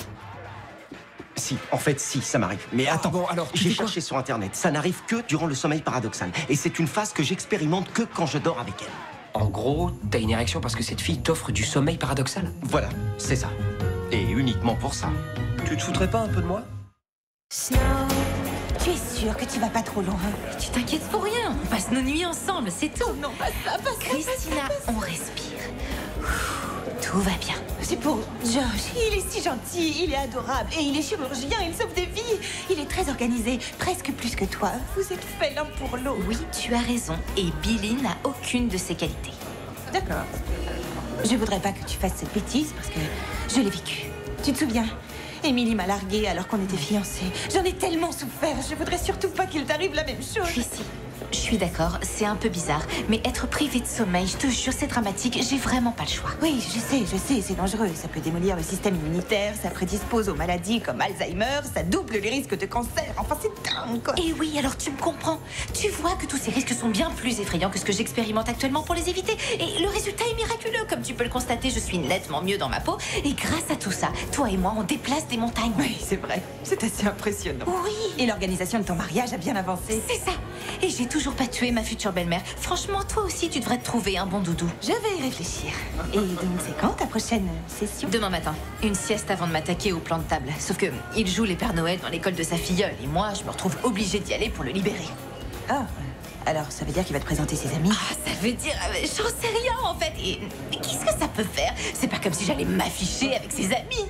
Si, en fait, si, ça m'arrive. Mais attends,
bon, alors,
j'ai cherché sur Internet. Ça n'arrive que durant le sommeil paradoxal. Et c'est une phase que j'expérimente que quand je dors avec elle.
En gros, t'as une érection parce que cette fille t'offre du sommeil paradoxal?
Voilà, c'est ça. Et uniquement pour ça.
Tu te foutrais pas un peu de moi?
Snow, tu es sûr que tu vas pas trop loin?
Tu t'inquiètes pour rien. On passe nos nuits ensemble, c'est tout.
Oh non, pas ça, pas ça.
Christina,
pas ça, pas ça.
on respire. Tout va bien.
C'est pour Josh. Il est si gentil, il est adorable. Et il est chirurgien, il sauve des vies. Il est très organisé, presque plus que toi. Vous êtes faits l'un pour l'autre.
Oui, tu as raison. Et Billy n'a aucune de ces qualités.
D'accord. Je voudrais pas que tu fasses cette bêtise parce que je l'ai vécu. Tu te souviens? Émilie m'a larguée alors qu'on était fiancés. J'en ai tellement souffert. Je voudrais surtout pas qu'il t'arrive la même chose.
Chrissy, je suis d'accord, c'est un peu bizarre. Mais être privée de sommeil, je te jure, c'est dramatique. J'ai vraiment pas le choix.
Oui, je sais, je sais, c'est dangereux. Ça peut démolir le système immunitaire, ça prédispose aux maladies comme Alzheimer, ça double les risques de cancer. Enfin, c'est dingue, quoi.
Et oui, alors tu me comprends. Tu vois que tous ces risques sont bien plus effrayants que ce que j'expérimente actuellement pour les éviter. Et le résultat est miraculeux. Comme tu peux le constater, je suis nettement mieux dans ma peau. Et grâce à tout ça, toi et moi, on déplace des montagnes.
Oui, c'est vrai. C'est assez impressionnant.
Oui.
Et l'organisation de ton mariage a bien avancé.
C'est ça. Et j'ai toujours pas tué ma future belle-mère. Franchement, toi aussi, tu devrais te trouver un bon doudou.
Je vais y réfléchir. Et donc, c'est quand ta prochaine session?
Demain matin. Une sieste avant de m'attaquer au plan de table. Sauf que il joue les Pères Noël dans l'école de sa filleule. Et moi, je me retrouve obligée d'y aller pour le libérer.
Ah, alors ça veut dire qu'il va te présenter ses amis?
Ah, ça veut dire... euh, J'en sais rien, en fait. Et mais qu'est-ce que ça peut faire? C'est pas comme si j'allais m'afficher avec ses amis.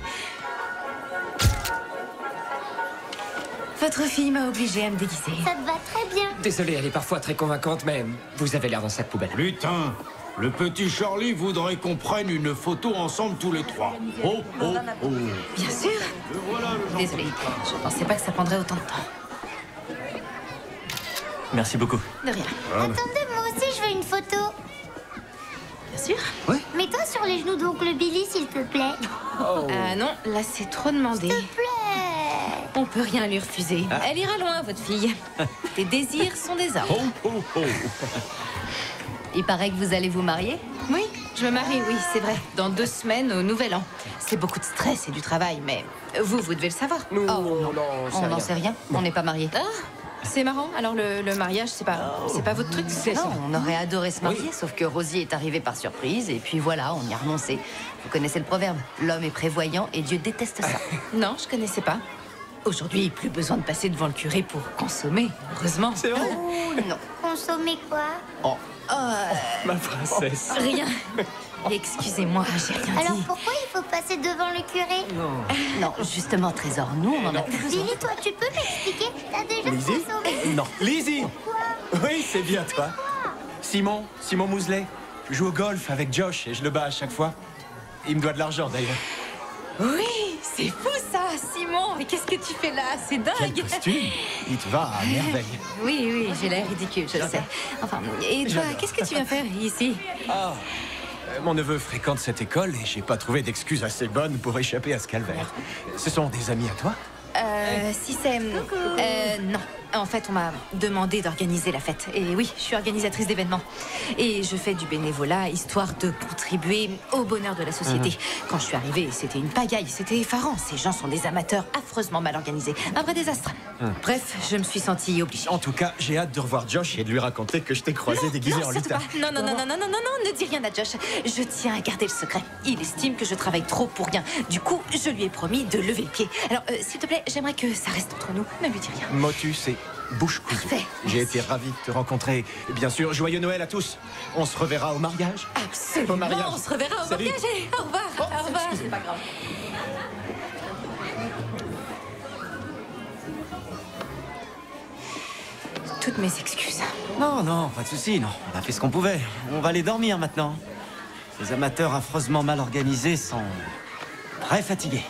Votre fille m'a obligée à me déguiser.
Ça te va très bien.
Désolé, elle est parfois très convaincante, mais vous avez l'air d'un sac poubelle.
Putain, le petit Charlie voudrait qu'on prenne une photo ensemble tous les trois. Oh, oh, oh.
Bien sûr.
Voilà le genre.
Désolée, je pensais pas que ça prendrait autant de temps.
Merci beaucoup.
De rien.
Attendez, moi aussi je veux une photo.
Bien sûr.
Mets-toi sur les genoux d'oncle Billy, s'il te plaît.
Oh. Ah non, là c'est trop demandé.
S'il te plaît.
On peut rien lui refuser.
Ah.
Elle ira loin, votre fille. Tes désirs sont des ordres.
Oh, oh, oh.
Il paraît que vous allez vous marier? Oui, je me marie, oui, c'est vrai. Dans deux semaines, au Nouvel An. C'est beaucoup de stress et du travail, mais vous, vous devez le savoir.
Nous,
oh,
non, non,
on n'en sait rien. On n'est pas mariés. Ah, c'est marrant. Alors le, le mariage, c'est pas, c'est pas votre truc?
C'est
Non,
ça.
on aurait adoré se marier,
Oui.
sauf que Rosie est arrivée par surprise, et puis voilà, on y a renoncé. Vous connaissez le proverbe? L'homme est prévoyant et Dieu déteste ça. Non, je connaissais pas. Aujourd'hui, plus besoin de passer devant le curé pour consommer, heureusement.
C'est vrai?
Non.
Consommer quoi?
Oh,
Oh,
ma princesse.
rien. Excusez-moi, j'ai rien
Alors
dit.
pourquoi il faut passer devant le curé?
Non, justement, Trésor, nous, on en a plus besoin.
Billy, toi, tu peux m'expliquer? T'as déjà
Lizzie?
consommé?
Non. Lizzie. Oui, c'est bien toi. Simon, Simon Mouselet. Je joue au golf avec Josh et je le bats à chaque fois. Il me doit de l'argent d'ailleurs.
Oui, c'est fou ça, Simon. Mais qu'est-ce que tu fais là? C'est dingue.
Quel costume. Il te va à merveille.
Oui, oui, j'ai l'air ridicule, je le sais. Enfin, et toi,
J'adore.
qu'est-ce que tu viens faire ici?
Ah, euh, mon neveu fréquente cette école et j'ai pas trouvé d'excuse assez bonne pour échapper à ce calvaire. Ce sont des amis à toi?
Euh, si c'est... Euh, non. En fait, on m'a demandé d'organiser la fête. Et oui, je suis organisatrice d'événements. Et je fais du bénévolat, histoire de contribuer au bonheur de la société. Mmh. Quand je suis arrivée, c'était une pagaille, c'était effarant. Ces gens sont des amateurs affreusement mal organisés. Un vrai désastre. Mmh. Bref, je me suis sentie obligée.
En tout cas, j'ai hâte de revoir Josh et de lui raconter que je t'ai croisé
non,
déguisé
non,
en lutin.
Non, non, non, non, non, non, non, non, ne dis rien à Josh. Je tiens à garder le secret. Il estime que je travaille trop pour rien. Du coup, je lui ai promis de lever le pied. Alors, euh, s'il te plaît, j'aimerais que ça reste entre nous. Ne lui dis rien.
Motus et bouche cousue. J'ai été ravi de te rencontrer. Et bien sûr, joyeux Noël à tous. On se reverra au mariage.
Absolument,
au mariage.
On se reverra au
Salut.
mariage. Et au revoir.
Oh,
au revoir. C'est pas grave. Toutes mes excuses.
Non, non, pas de souci, non. On a fait ce qu'on pouvait. On va aller dormir maintenant. Les amateurs affreusement mal organisés sont très fatigués.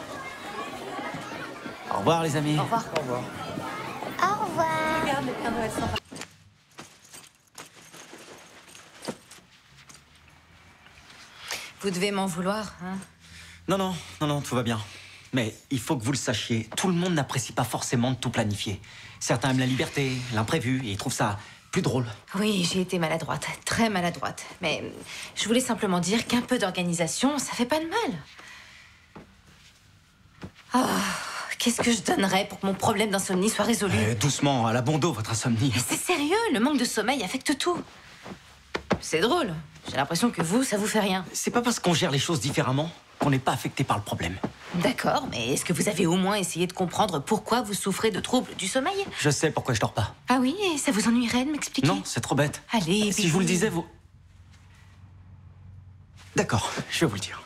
Au revoir, les amis.
Au revoir.
Au revoir.
Au revoir.
Regarde, le Père Noël s'en va. Vous devez m'en vouloir, hein?
Non, non, non, non, tout va bien. Mais il faut que vous le sachiez, tout le monde n'apprécie pas forcément de tout planifier. Certains aiment la liberté, l'imprévu, et ils trouvent ça plus drôle.
Oui, j'ai été maladroite, très maladroite. Mais je voulais simplement dire qu'un peu d'organisation, ça fait pas de mal. Oh, qu'est-ce que je donnerais pour que mon problème d'insomnie soit résolu?
Euh, doucement, à la bon dos, votre insomnie.
Mais c'est sérieux, le manque de sommeil affecte tout. C'est drôle. J'ai l'impression que vous, ça vous fait rien.
C'est pas parce qu'on gère les choses différemment qu'on n'est pas affecté par le problème.
D'accord, mais est-ce que vous avez au moins essayé de comprendre pourquoi vous souffrez de troubles du sommeil?
Je sais pourquoi je dors pas.
Ah oui, et ça vous ennuierait de m'expliquer?
Non, c'est trop bête.
Allez,
si je vous le disais, vous... D'accord, je vais vous le dire.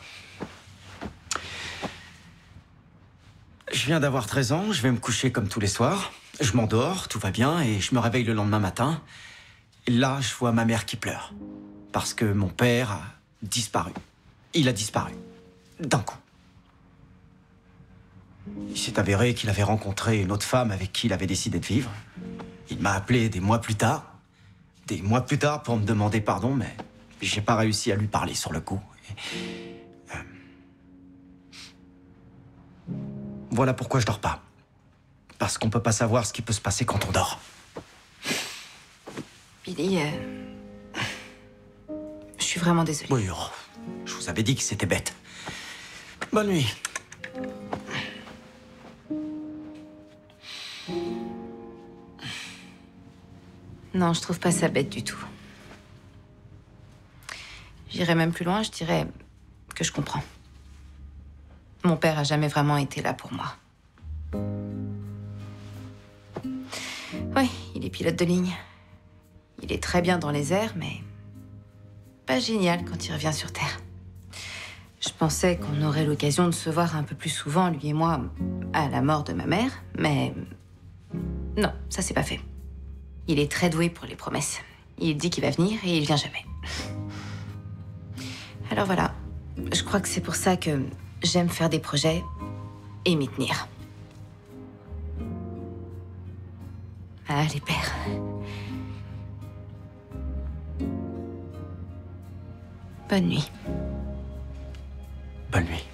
Je viens d'avoir treize ans, je vais me coucher comme tous les soirs. Je m'endors, tout va bien, et je me réveille le lendemain matin. Et là, je vois ma mère qui pleure. Parce que mon père a disparu. Il a disparu. D'un coup. Il s'est avéré qu'il avait rencontré une autre femme avec qui il avait décidé de vivre. Il m'a appelé des mois plus tard. Des mois plus tard pour me demander pardon, mais j'ai pas réussi à lui parler sur le coup. Et, euh, Voilà pourquoi je dors pas. Parce qu'on peut pas savoir ce qui peut se passer quand on dort.
Billy, euh... je suis vraiment désolée.
Oui, oh, je vous avais dit que c'était bête. Bonne nuit.
Non, je trouve pas ça bête du tout. J'irais même plus loin, je dirais que je comprends. Mon père a jamais vraiment été là pour moi. Oui, il est pilote de ligne. Il est très bien dans les airs, mais pas génial quand il revient sur Terre. Je pensais qu'on aurait l'occasion de se voir un peu plus souvent, lui et moi, à la mort de ma mère, mais non, ça s'est pas fait. Il est très doué pour les promesses. Il dit qu'il va venir et il vient jamais. Alors voilà, je crois que c'est pour ça que j'aime faire des projets et m'y tenir. Ah, les pères. Bonne nuit.
Bonne nuit.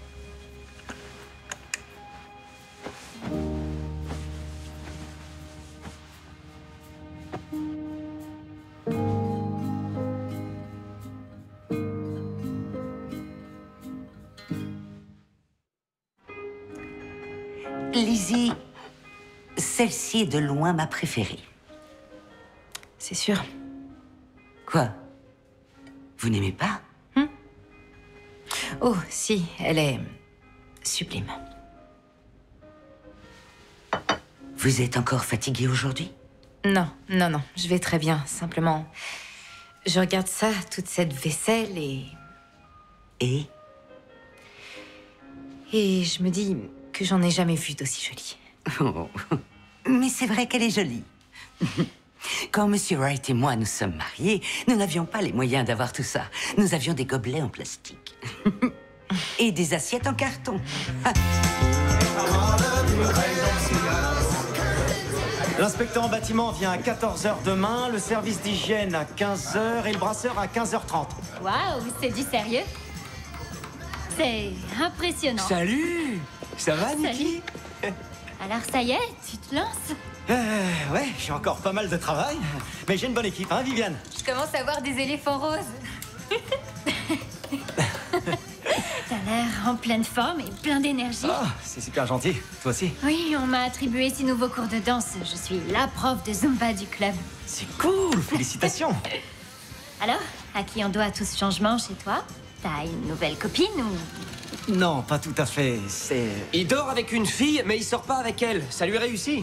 Lizzie, celle-ci est de loin ma préférée.
C'est sûr.
Quoi? Vous n'aimez pas?
Hmm? Oh, si, elle est sublime.
Vous êtes encore fatiguée aujourd'hui?
Non, non, non, je vais très bien. Simplement, je regarde ça, toute cette vaisselle et...
Et?
Et je me dis que j'en ai jamais vu d'aussi jolie.
Oh. Mais c'est vrai qu'elle est jolie. Quand Monsieur Wright et moi nous sommes mariés, nous n'avions pas les moyens d'avoir tout ça. Nous avions des gobelets en plastique. Et des assiettes en carton.
L'inspecteur en bâtiment vient à quatorze heures demain, le service d'hygiène à quinze heures et le brasseur à quinze heures trente.
Waouh, c'est du sérieux? C'est impressionnant.
Salut! Ça va, Niki?
Alors ça y est, tu te lances?
Euh, ouais, j'ai encore pas mal de travail. Mais j'ai une bonne équipe, hein, Viviane?
Je commence à voir des éléphants roses. T'as l'air en pleine forme et plein d'énergie.
Oh, c'est super gentil. Toi aussi?
Oui, on m'a attribué six nouveaux cours de danse. Je suis la prof de Zumba du club.
C'est cool, félicitations.
Alors, à qui on doit tout ce changement chez toi? T'as une nouvelle copine ou...
Non, pas tout à fait. C'est...
Il dort avec une fille, mais il sort pas avec elle. Ça lui réussit.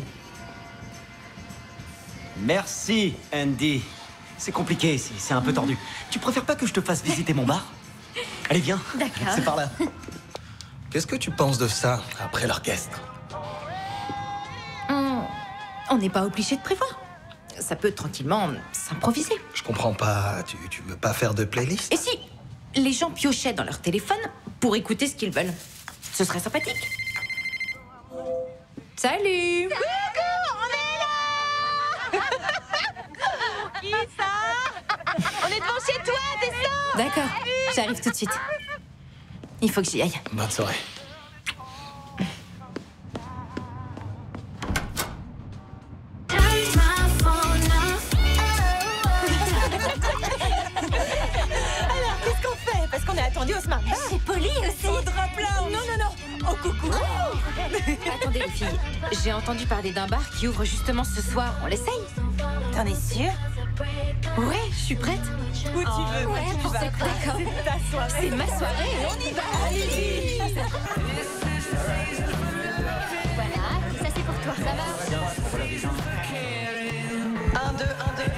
Merci, Andy. C'est compliqué ici, c'est un peu tordu. Tu préfères pas que je te fasse visiter mon bar? Allez, viens.
D'accord.
C'est par là.
Qu'est-ce que tu penses de ça, après l'orchestre?
On on n'est pas obligé de prévoir. Ça peut tranquillement s'improviser.
Je comprends pas, tu, tu veux pas faire de playlist?
Et si les gens piochaient dans leur téléphone pour écouter ce qu'ils veulent? Ce serait sympathique. Salut!
Qui ça? On est devant chez toi, descends!
D'accord, j'arrive tout de suite. Il faut que j'y aille.
Bonne soirée.
Alors, qu'est-ce qu'on fait? Parce qu'on est attendu au Smart Bar.
C'est Polly aussi.
Au drap plat. Non, non, non. Au coucou.
Attendez les filles, j'ai entendu parler d'un bar qui ouvre justement ce soir. On l'essaye?
T'en es sûre?
Ouais, je suis prête.
Où tu veux?
Ouais,
tu
pour
vas.
ce coup, d'accord.
C'est ta soirée.
C'est ma soirée, on y va. Allez.
Voilà, ça c'est pour toi. Ça va?
Un, deux, un, deux.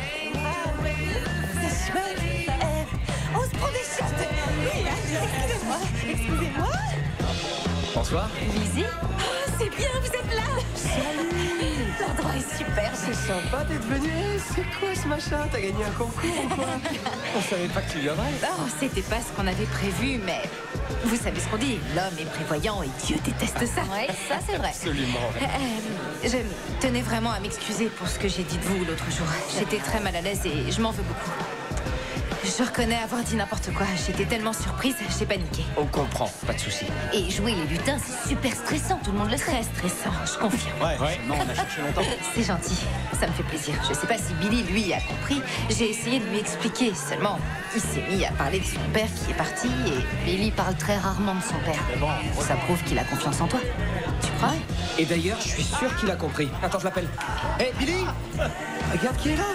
C'est chouette. Euh, on se prend des shots. Oui, allez, excusez-moi. Excusez-moi.
Bonsoir.
Lizzie? Oh, c'est bien, vous êtes là. Salut. L'endroit est super.
C'est sympa d'être venu. C'est quoi ce machin? T'as gagné un concours ou quoi? On savait pas que tu viendrais.
Oh, c'était pas ce qu'on avait prévu, mais vous savez ce qu'on dit. L'homme est prévoyant et Dieu déteste ça.
Ouais, ça c'est vrai.
Absolument.
Euh, euh, je tenais vraiment à m'excuser pour ce que j'ai dit de vous l'autre jour. J'étais très mal à l'aise et je m'en veux beaucoup. Je reconnais avoir dit n'importe quoi. J'étais tellement surprise, j'ai paniqué.
On comprend, pas de souci.
Et jouer les lutins, c'est super stressant, tout le monde le sait.
Très stressant, je confirme.
Ouais, ouais. Non, on a cherché longtemps.
C'est gentil, ça me fait plaisir. Je sais pas si Billy, lui, a compris. J'ai essayé de lui expliquer, seulement il s'est mis à parler de son père qui est parti et...
Billy parle très rarement de son père. Ça prouve qu'il a confiance en toi.
Tu crois?
Et d'ailleurs, je suis sûr qu'il a compris. Attends, je l'appelle. Hé, hey, Billy! Regarde qui est là!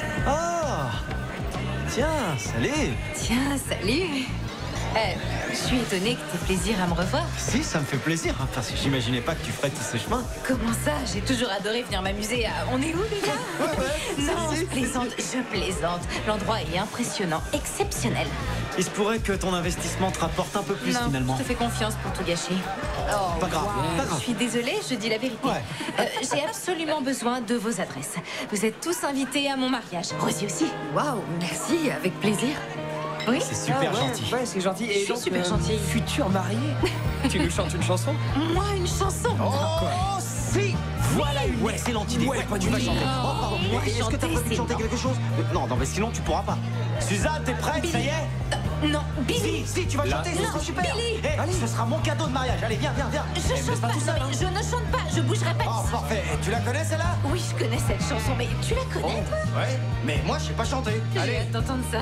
Oh! Tiens, salut!
Tiens, salut! Euh, je suis étonnée que t'aies plaisir à me revoir.
Si, ça me fait plaisir, hein, parce que j'imaginais pas que tu ferais tout ce chemin.
Comment ça? J'ai toujours adoré venir m'amuser à... On est où déjà?
Ouais, ouais,
Non,
si,
je
si.
plaisante, je plaisante. L'endroit est impressionnant, exceptionnel.
Il se pourrait que ton investissement te rapporte un peu plus
non,
finalement.
je te fais confiance pour tout gâcher. Oh,
Pas grave,
wow.
pas grave.
Je suis désolée, je dis la vérité.
Ouais.
Euh, J'ai absolument besoin de vos adresses. Vous êtes tous invités à mon mariage. Rosie aussi.
Waouh, merci, avec plaisir.
Oui?
C'est super
Ah, ouais,
gentil.
Ouais, c'est gentil.
Je
Et
suis
donc,
super
euh,
gentille.
futur marié. Tu nous chantes une chanson?
Moi, une chanson.
Oh, si! Voilà une excellente idée.
Ouais,
tu vas chanter. Oh, pardon.
moi,
Est-ce que t'as
chanter,
prévu de
c'est
chanter
non.
quelque chose? Euh, Non, non, mais sinon tu pourras pas. Suzanne, t'es prête? Ça y est?
Euh, Non, Billy.
Si, si, tu vas
Là.
chanter, ce
Non,
sera super.
Billy.
Eh, allez, ce sera mon cadeau de mariage. Allez, viens, viens, viens.
Je
Eh, mais
chante
pas
pas,
tout
non,
seul,
mais
hein.
je ne chante pas, je bougerai pas
Oh,
d'ici.
parfait. Et tu la connais celle-là?
Oui, je connais cette chanson, mais tu la connais, toi?
Ouais, mais moi je sais pas chanter.
J'ai
Allez.
hâte d'entendre ça.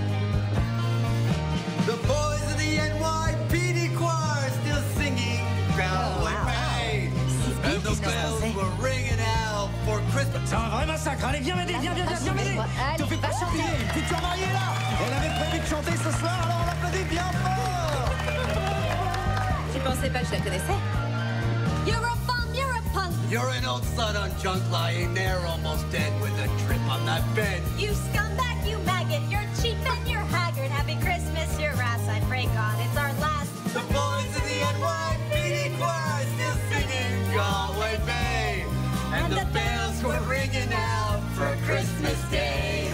The boys of the N Y P D choir still singing Galway Bay. And the bells were ringing out for Christmas.
C'est un vrai massacre. Allez, viens m'aider, viens, viens, viens, viens m'aider.
Allez,
Te fais
va
pas
chanter.
chanter. Future mariée là. Elle avait prévu de chanter ce soir, alors on l'applaudit bien fort.
Tu pensais pas que je la connaissais?
You're a bum, you're a punk.
You're an old sod on junk lying there almost dead with a trip on that bed.
You scumbag, you maggot. You're cheap and you're haggard. Happy Christmas, your ass I pray God. It's our last.
The boys of the N Y P D choir still singing Galway Bay. And the bells were ringing out for Christmas Day.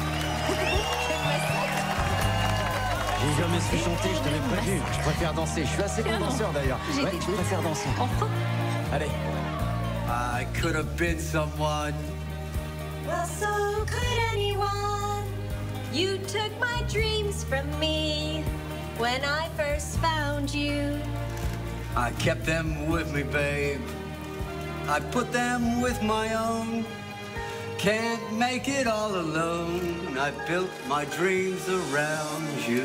J'ai jamais su chanter, je t'avais prévu. Je préfère danser. Je suis assez bon danseur d'ailleurs.
J'ai
Ouais,
des
je
doutes.
préfère danser.
Enfin.
Allez.
I could have been someone.
Well, so could anyone. You took my dreams from me when I first found you.
I kept them with me, babe.
I put them with my own. Can't make it all alone. I built my dreams around you.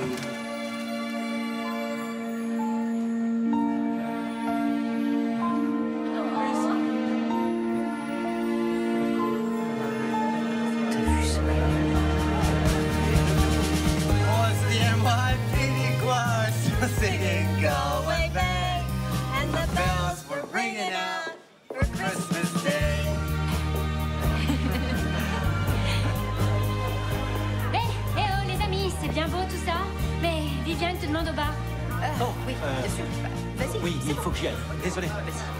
Was the N Y P D choir singing Galway Bay, and the bells were ringing out for Christmas Day.
Hé, hé oh les amis, c'est bien beau tout ça, mais Viviane te demande au bar.
Oh,
oui,
euh,
bien sûr. Vas-y.
Oui, il faut que j'y aille. Désolé.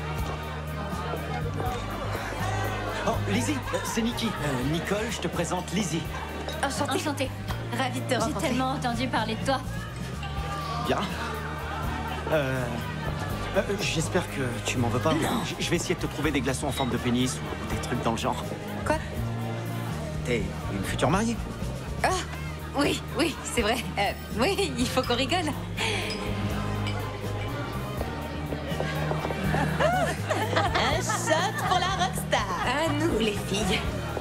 Oh, Lizzie, euh, c'est Nikki. Euh, Nicole, je te présente Lizzie.
Enchantée. Enchantée.
Ravie de te rencontrer.
J'ai tellement entendu parler de toi.
Bien. Euh, euh, J'espère que tu m'en veux pas.
Non.
Je- Je vais essayer de te trouver des glaçons en forme de pénis ou des trucs dans le genre.
Quoi?
T'es une future mariée.
Ah, oui, oui, c'est vrai. Euh, oui, il faut qu'on rigole. Un shot pour la rockstar. À nous, les filles.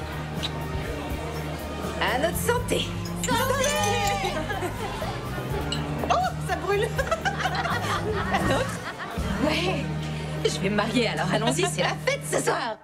À notre santé. Santé. Oh, ça brûle. À notre. Ouais. Je vais me marier, alors allons-y, c'est la fête ce soir.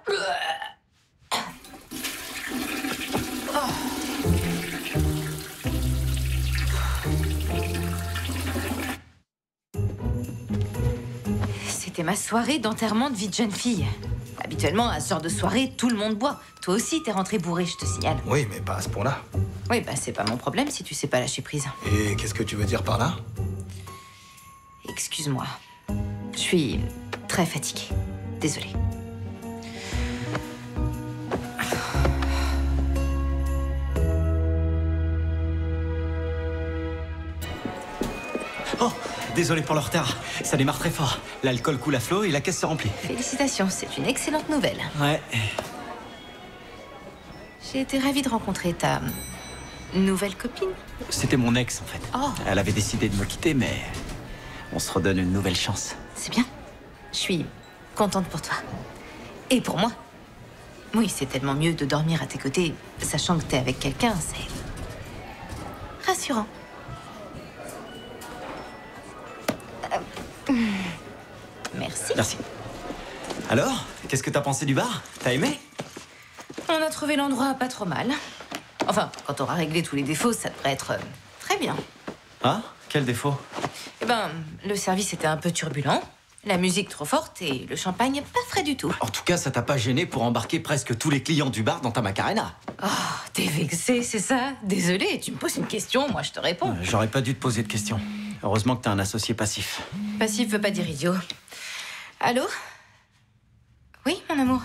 C'était ma soirée d'enterrement de vie de jeune fille. Habituellement, à ce genre de soirée, tout le monde boit. Toi aussi, t'es rentrée bourrée, je te signale.
Oui, mais pas à ce point-là.
Oui, bah c'est pas mon problème si tu sais pas lâcher prise.
Et qu'est-ce que tu veux dire par là?
Excuse-moi. Je suis très fatiguée. Désolée.
Oh, désolé pour le retard. Ça démarre très fort. L'alcool coule à flot et la caisse se remplit.
Félicitations, c'est une excellente nouvelle.
Ouais.
J'ai été ravie de rencontrer ta nouvelle copine.
C'était mon ex, en fait.
Oh.
Elle avait décidé de me quitter, mais on se redonne une nouvelle chance.
C'est bien. Je suis contente pour toi. Et pour moi. Oui, c'est tellement mieux de dormir à tes côtés, sachant que t'es avec quelqu'un, c'est rassurant. Euh, Merci.
Merci. Alors, qu'est-ce que t'as pensé du bar? T'as aimé?
On a trouvé l'endroit pas trop mal. Enfin, quand on aura réglé tous les défauts, ça devrait être euh, très bien.
Ah, quel défaut?
Eh ben, le service était un peu turbulent, la musique trop forte et le champagne pas frais du tout.
En tout cas, ça t'a pas gêné pour embarquer presque tous les clients du bar dans ta Macarena.
Oh, t'es vexé, c'est ça? Désolée, tu me poses une question, moi je te réponds.
Euh, J'aurais pas dû te poser de questions. Heureusement que t'as un associé passif.
Passif veut pas dire idiot. Allô? Oui, mon amour.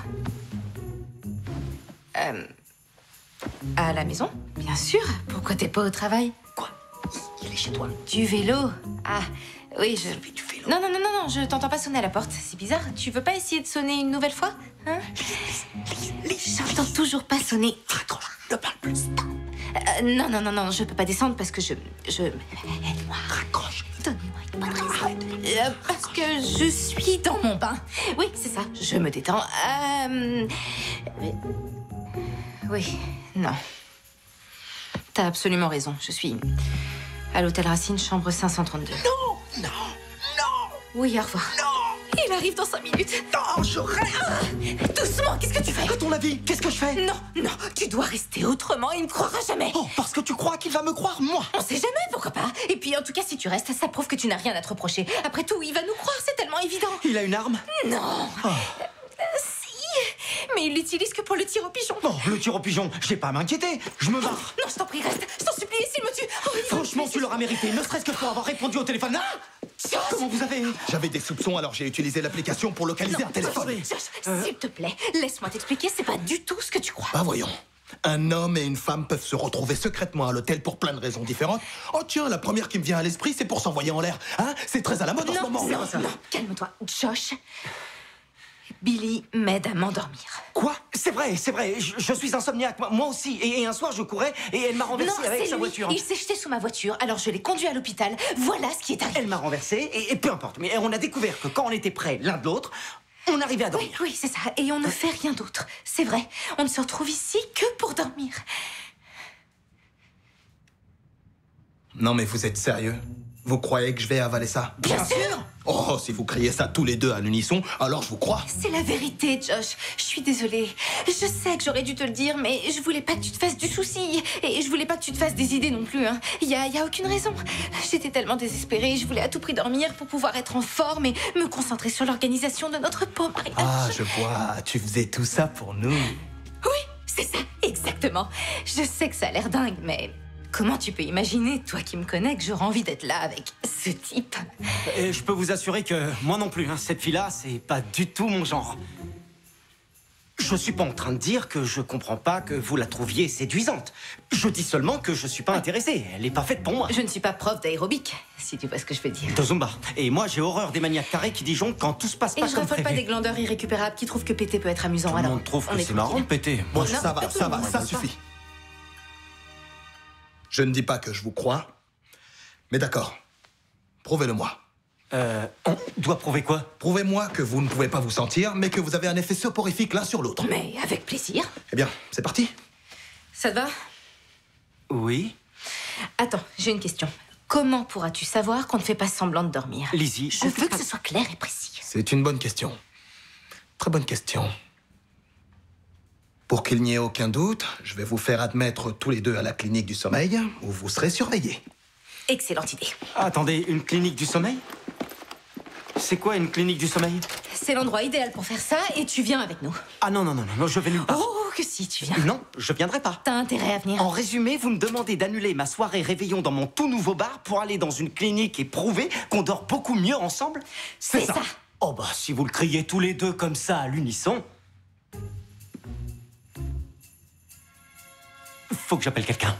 Euh, à la maison? Bien sûr. Pourquoi t'es pas au travail?
Quoi? Il est chez toi.
Du vélo? Ah, oui, je... Du vélo. Non, non, non, non, non, je t'entends pas sonner à la porte. C'est bizarre. Tu veux pas essayer de sonner une nouvelle fois? Hein? J'entends toujours pas sonner.
Raccroche, ne parle plus.
Euh, non, non, non, non, je peux pas descendre parce que je... Je... Aide-moi.
Raccroche.
Donne-moi une bonne raison. Euh, parce que je suis dans mon bain. Oui, c'est ça, je me détends. Euh... Oui, non. T'as absolument raison, je suis à l'hôtel Racine, chambre cinq cent trente-deux.
Non, non, non.
Oui, au revoir.
Non.
Il arrive dans cinq minutes.
Non, je reste.
Ah, doucement, qu'est-ce que tu fais?
À ton avis, qu'est-ce que je fais?
Non, non, tu dois rester autrement, il ne croira jamais.
Oh, parce que tu crois qu'il va me croire, moi?
On sait jamais, pourquoi pas? Et puis, en tout cas, si tu restes, ça prouve que tu n'as rien à te reprocher. Après tout, il va nous croire, c'est tellement évident.
Il a une arme?
Non.
Oh.
Euh, si, mais il l'utilise que pour le tir au pigeon.
Bon, le tir au pigeon, j'ai pas à m'inquiéter. Je me barre.
Non, je t'en prie, reste. Je t'en supplie, s'il me tue. Oh, il
Franchement, tu l'auras mérité, ne serait-ce que pour avoir répondu au téléphone. Ah! Comment vous avez...
J'avais des soupçons, alors j'ai utilisé l'application pour localiser un téléphone.
Josh, s'il te plaît, laisse-moi t'expliquer, c'est pas du tout ce que tu crois.
Bah voyons. Un homme et une femme peuvent se retrouver secrètement à l'hôtel pour plein de raisons différentes. Oh tiens, la première qui me vient à l'esprit, c'est pour s'envoyer en l'air. Hein? C'est très à la mode en ce moment.
Non, non, calme-toi. Josh, Billy m'aide à m'endormir.
Quoi? C'est vrai, c'est vrai, je, je suis insomniaque, moi, moi aussi. Et, et un soir, je courais et elle m'a renversé
Non,
avec
c'est
sa
lui.
voiture.
Il s'est jeté sous ma voiture, alors je l'ai conduit à l'hôpital. Voilà ce qui est arrivé.
Elle m'a renversé et, et peu importe. Mais on a découvert que quand on était près l'un de l'autre,
on arrivait à dormir.
Oui, oui, c'est ça. Et on ne fait rien d'autre. C'est vrai. On ne se retrouve ici que pour dormir.
Non mais vous êtes sérieux? Vous croyez que je vais avaler ça?
Bien sûr.
Oh, si vous criez ça tous les deux à l'unisson, alors je vous crois.
C'est la vérité, Josh. Je suis désolée. Je sais que j'aurais dû te le dire, mais je voulais pas que tu te fasses du souci. Et je voulais pas que tu te fasses des idées non plus. Hein. Y a, y a aucune raison. J'étais tellement désespérée. Je voulais à tout prix dormir pour pouvoir être en forme et me concentrer sur l'organisation de notre beau mariage.
Ah, je vois. Tu faisais tout ça pour nous.
Oui, c'est ça, exactement. Je sais que ça a l'air dingue, mais... Comment tu peux imaginer, toi qui me connais, que j'aurais envie d'être là avec ce type?
Et je peux vous assurer que moi non plus, hein, cette fille-là, c'est pas du tout mon genre. Je suis pas en train de dire que je comprends pas que vous la trouviez séduisante. Je dis seulement que je suis pas intéressé. Elle est pas faite pour moi.
Je ne suis pas prof d'aérobic, si tu vois ce que je veux dire.
De Zumba. Et moi, j'ai horreur des maniaques carrés qui disjonctent quand tout se passe
Et
pas
je
comme
raffole pas
prévu.
des glandeurs irrécupérables qui trouvent que péter peut être amusant.
Tout le
Alors,
monde trouve
on
que
est
c'est marrant de
tranquille.
péter.
Bon,
Non,
ça va,
pas tout
ça
le
va,
monde.
ça suffit. Je ne dis pas que je vous crois, mais d'accord. Prouvez-le-moi.
Euh, on doit prouver quoi?
Prouvez-moi que vous ne pouvez pas vous sentir, mais que vous avez un effet soporifique l'un sur l'autre.
Mais avec plaisir.
Eh bien, c'est parti.
Ça te va?
Oui.
Attends, j'ai une question. Comment pourras-tu savoir qu'on ne fait pas semblant de dormir?
Lizzie,
je veux que ce soit clair et précis.
C'est une bonne question. Très bonne question. Pour qu'il n'y ait aucun doute, je vais vous faire admettre tous les deux à la clinique du sommeil, où vous serez surveillés.
Excellente idée.
Attendez, une clinique du sommeil? C'est quoi une clinique du sommeil?
C'est l'endroit idéal pour faire ça et tu viens avec nous.
Ah non, non, non, non, non, je vais nulle part.
Oh, que si, tu viens.
Non, je viendrai pas.
T'as intérêt à venir.
En résumé, vous me demandez d'annuler ma soirée réveillon dans mon tout nouveau bar pour aller dans une clinique et prouver qu'on dort beaucoup mieux ensemble?
C'est ça.
Oh bah, si vous le criez tous les deux comme ça à l'unisson... Faut que j'appelle quelqu'un.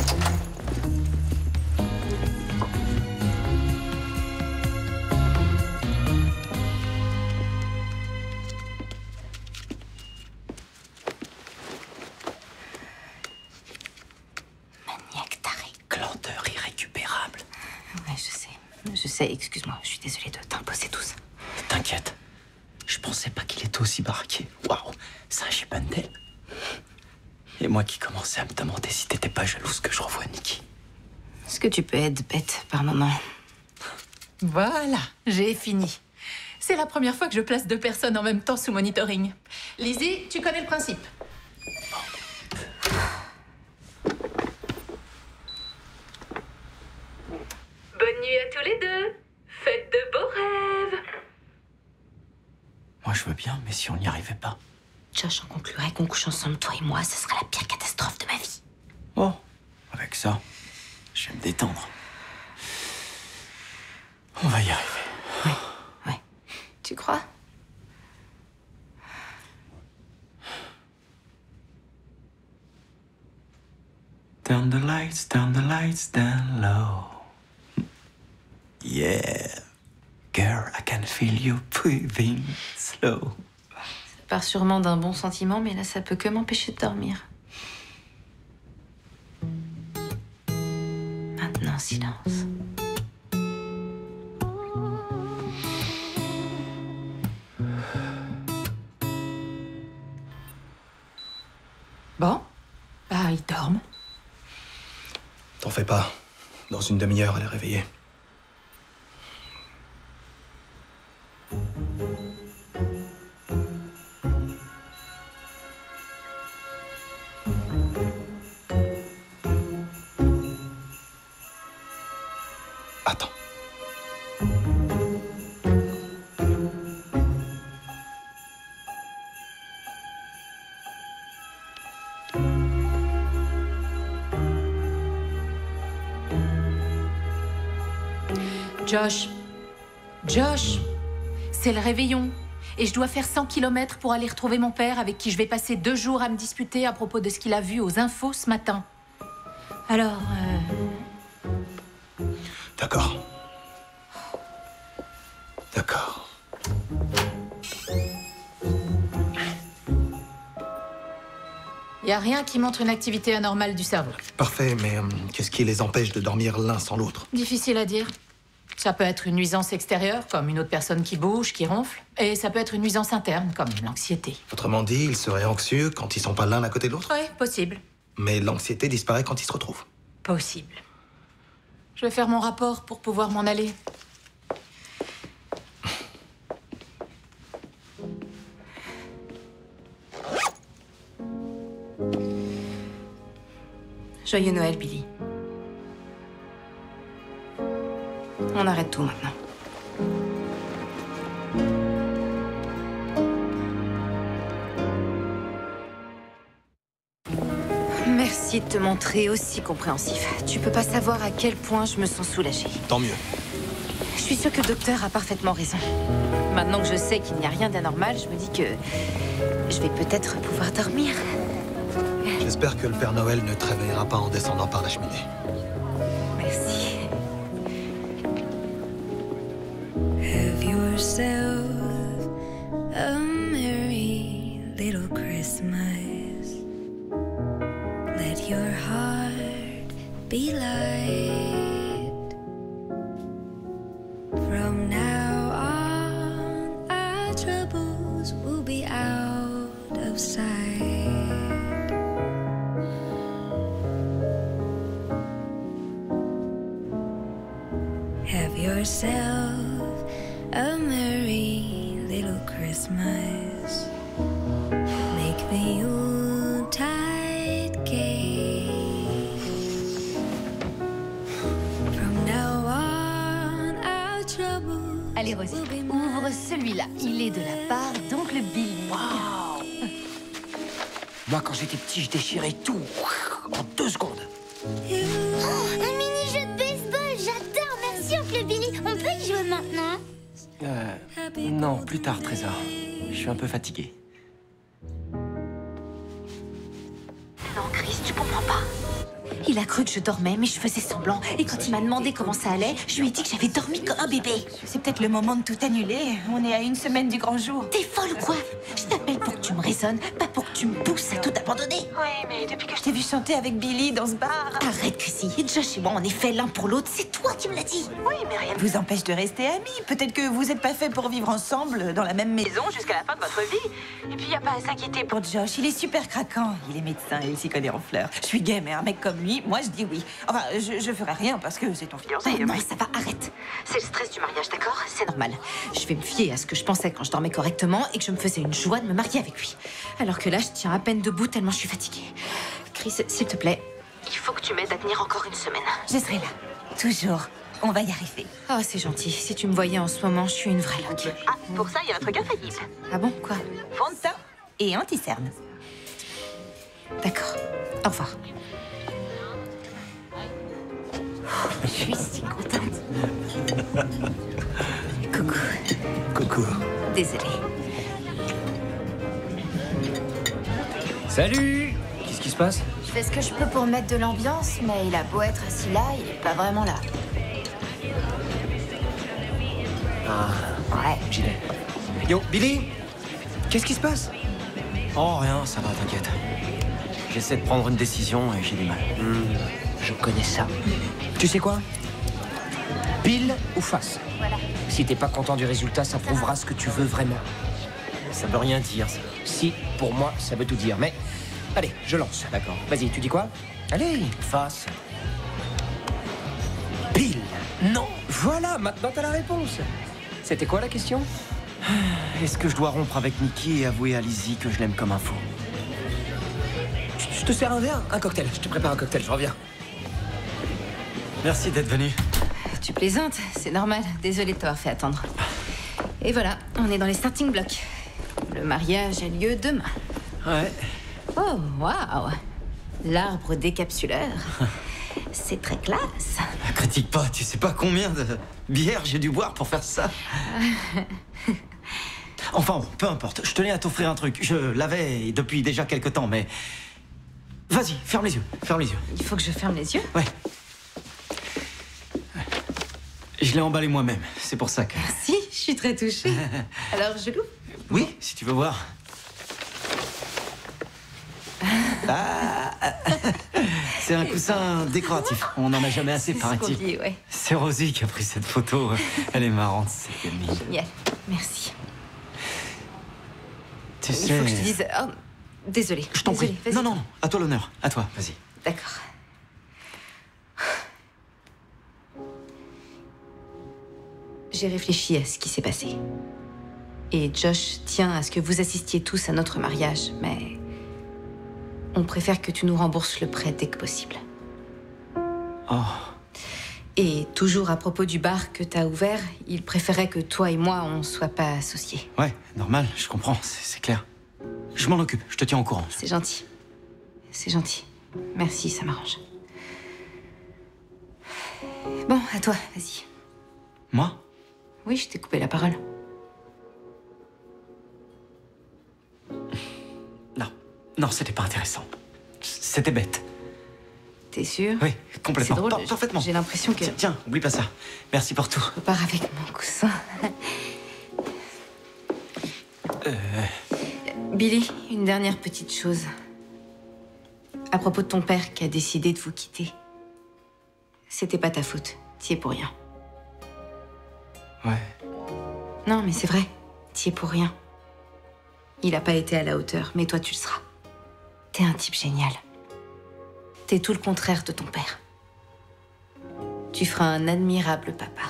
Maniaque taré.
Glandeur irrécupérable.
Ouais, je sais. Je sais, excuse-moi. Je suis désolée de t'imposer tout ça.
T'inquiète. Je pensais pas qu'il était aussi baraqué. Waouh, c'est un chipendel. Et moi qui commençais à me demander si t'étais pas jalouse que je revoie Nikki.
Est-ce que tu peux être bête par moment?
Voilà, j'ai fini. C'est la première fois que je place deux personnes en même temps sous monitoring. Lizzie, tu connais le principe. Bonne nuit à tous les deux. Faites de beaux rêves.
Moi je veux bien, mais si on n'y arrivait pas.
Josh, on conclurait qu'on couche ensemble, toi et moi, ce serait la pire catastrophe de ma vie.
Oh, avec ça, je vais me détendre. On va y arriver.
Oui, oui. Tu crois?
Turn the lights, turn the lights down low. Yeah. Girl, I can feel you breathing slow.
Ça part sûrement d'un bon sentiment, mais là, ça peut que m'empêcher de dormir. Maintenant, silence.
Bon, bah, ils dorment.
T'en fais pas. Dans une demi-heure, elle est réveillée. Attends.
Josh, Josh, c'est le réveillon. Et je dois faire cent kilomètres pour aller retrouver mon père avec qui je vais passer deux jours à me disputer à propos de ce qu'il a vu aux infos ce matin. Alors, euh...
D'accord. D'accord.
y a rien qui montre une activité anormale du cerveau.
Parfait, mais euh, qu'est-ce qui les empêche de dormir l'un sans l'autre?
Difficile à dire. Ça peut être une nuisance extérieure, comme une autre personne qui bouge, qui ronfle. Et ça peut être une nuisance interne, comme l'anxiété.
Autrement dit, ils seraient anxieux quand ils sont pas l'un à côté de l'autre?
Oui, possible.
Mais l'anxiété disparaît quand ils se retrouvent.
Possible. Je vais faire mon rapport pour pouvoir m'en aller.
Joyeux Noël, Billy. On arrête tout maintenant. Merci de te montrer aussi compréhensif. Tu peux pas savoir à quel point je me sens soulagée.
Tant mieux.
Je suis sûre que le docteur a parfaitement raison. Maintenant que je sais qu'il n'y a rien d'anormal, je me dis que je vais peut-être pouvoir dormir.
J'espère que le Père Noël ne te réveillera pas en descendant par la cheminée.
Merci.
Have yourself a merry little Christmas. Let your heart be light. From now on, our troubles will be out of sight. Have yourself a merry little Christmas. Make the Yuletide gay. From now on, our troubles.
Allez, Rosie, ouvre celui-là. Il est de la part d'oncle Billy.
Wow. Moi, quand j'étais petit, je déchirais tout en deux secondes.
Oh, un mini-jeu de baseball, j'adore. Merci, oncle Billy. On peut y jouer maintenant?
Euh, non, plus tard, Trésor. Je suis un peu fatigué.
Non, Chris, tu comprends pas. Il a cru que je dormais, mais je faisais semblant. Et quand il m'a demandé comment ça allait, je lui ai dit que j'avais dormi comme un bébé.
C'est peut-être le moment de tout annuler. On est à une semaine du grand jour.
T'es folle ou quoi? Je t'appelle pour que tu me raisonnes, pas pour que tu me pousses à tout abandonner.
Oui, mais depuis que je t'ai vu chanter avec Billy dans ce bar...
Arrête, Chrissy. Josh et moi, on est fait l'un pour l'autre. C'est toi qui me l'as dit.
Oui, mais rien ne vous empêche de rester amis. Peut-être que vous n'êtes pas faits pour vivre ensemble dans la même maison jusqu'à la fin de votre vie. Et puis, il n'y a pas à s'inquiéter pour Josh. Il est super craquant. Il est médecin et il s'y connaît en fleurs. Je suis gay, mais un mec comme lui, moi, je dis oui. Enfin, je, je ferai rien parce que c'est ton fiancé.
Oh, non, ça va, arrête. C'est le stress du mariage, d'accord? C'est normal. Je vais me fier à ce que je pensais quand je dormais correctement et que je me faisais une joie de me marier avec lui. Alors que là, je tiens à peine debout tellement je suis fatiguée. Chris, s'il te plaît, il faut que tu m'aides à tenir encore une semaine.
Je serai là. Toujours. On va y arriver.
Oh, c'est gentil. Si tu me voyais en ce moment, je suis une vraie loque.
Ah, pour ça, il y a un truc infaillible.
Ah bon, quoi?
Fond de teint et anti-cerne.
D'accord. Au revoir.
Je suis si contente.
Coucou.
Coucou.
Désolée.
Salut! Qu'est-ce qui se passe?
Je fais ce que je peux pour mettre de l'ambiance, mais il a beau être assis là, il est pas vraiment là.
Ah,
Ouais.
j'y vais. Yo, Billy! Qu'est-ce qui se passe? Oh, rien, ça va, t'inquiète. J'essaie de prendre une décision et j'ai du mal. Hmm, je connais ça. Tu sais quoi? Pile ou face?
Voilà.
Si t'es pas content du résultat, ça prouvera ce que tu veux vraiment. Ça veut rien dire, ça. Si, pour moi, ça veut tout dire. Mais, allez, je lance. D'accord. Vas-y, tu dis quoi? Allez, face. Pile. Non. Voilà, maintenant t'as la réponse. C'était quoi la question? Est-ce que je dois rompre avec Nikki et avouer à Lizzie que je l'aime comme un fou? Je te sers un verre? Un cocktail. Je te prépare un cocktail, je reviens. Merci d'être venu.
Tu plaisantes, c'est normal. Désolée de t'avoir fait attendre. Et voilà, on est dans les starting blocks. Le mariage a lieu demain.
Ouais.
Oh, waouh! L'arbre décapsuleur. C'est très classe.
Critique pas, tu sais pas combien de bières j'ai dû boire pour faire ça. Enfin bon, peu importe. Je tenais à t'offrir un truc. Je l'avais depuis déjà quelque temps, mais... Vas-y, ferme les yeux, ferme les yeux.
Il faut que je ferme les yeux?
Ouais. Je l'ai emballé moi-même, c'est pour ça que...
Si, je suis très touchée. Alors, je l'ouvre?
Oui, si tu veux voir. Ah, C'est un coussin décoratif. On n'en a jamais assez,
C'est ce qu'on
paraît-il.
dit, ouais.
C'est Rosie qui a pris cette photo. Elle est marrante, c'est Camille.
Génial. Merci.
Tu
Il
sais...
faut que je te dise... Oh, désolée.
Je t'en prie.
Désolée, vas-y.
Non, non, non. À toi l'honneur. À toi, vas-y.
D'accord. J'ai réfléchi à ce qui s'est passé. Et Josh tient à ce que vous assistiez tous à notre mariage, mais on préfère que tu nous rembourses le prêt dès que possible.
Oh.
Et toujours à propos du bar que t'as ouvert, il préférait que toi et moi, on soit pas associés.
Ouais, normal, je comprends, c'est c'est clair. Je m'en occupe, je te tiens au courant.
C'est gentil. C'est gentil. Merci, ça m'arrange. Bon, à toi, vas-y.
Moi?
Oui, je t'ai coupé la parole.
Non, non, c'était pas intéressant. C'était bête.
T'es sûr?
Oui, complètement.
C'est drôle,
Par- parfaitement.
J'ai l'impression que...
Tiens, tiens, oublie pas ça. Merci pour tout.
Je pars avec mon coussin.
Euh...
Billy, une dernière petite chose. À propos de ton père qui a décidé de vous quitter. C'était pas ta faute. T'y es pour rien.
Ouais.
Non, mais c'est vrai. T'y es pour rien. Il a pas été à la hauteur, mais toi, tu le seras. T'es un type génial. T'es tout le contraire de ton père. Tu feras un admirable papa.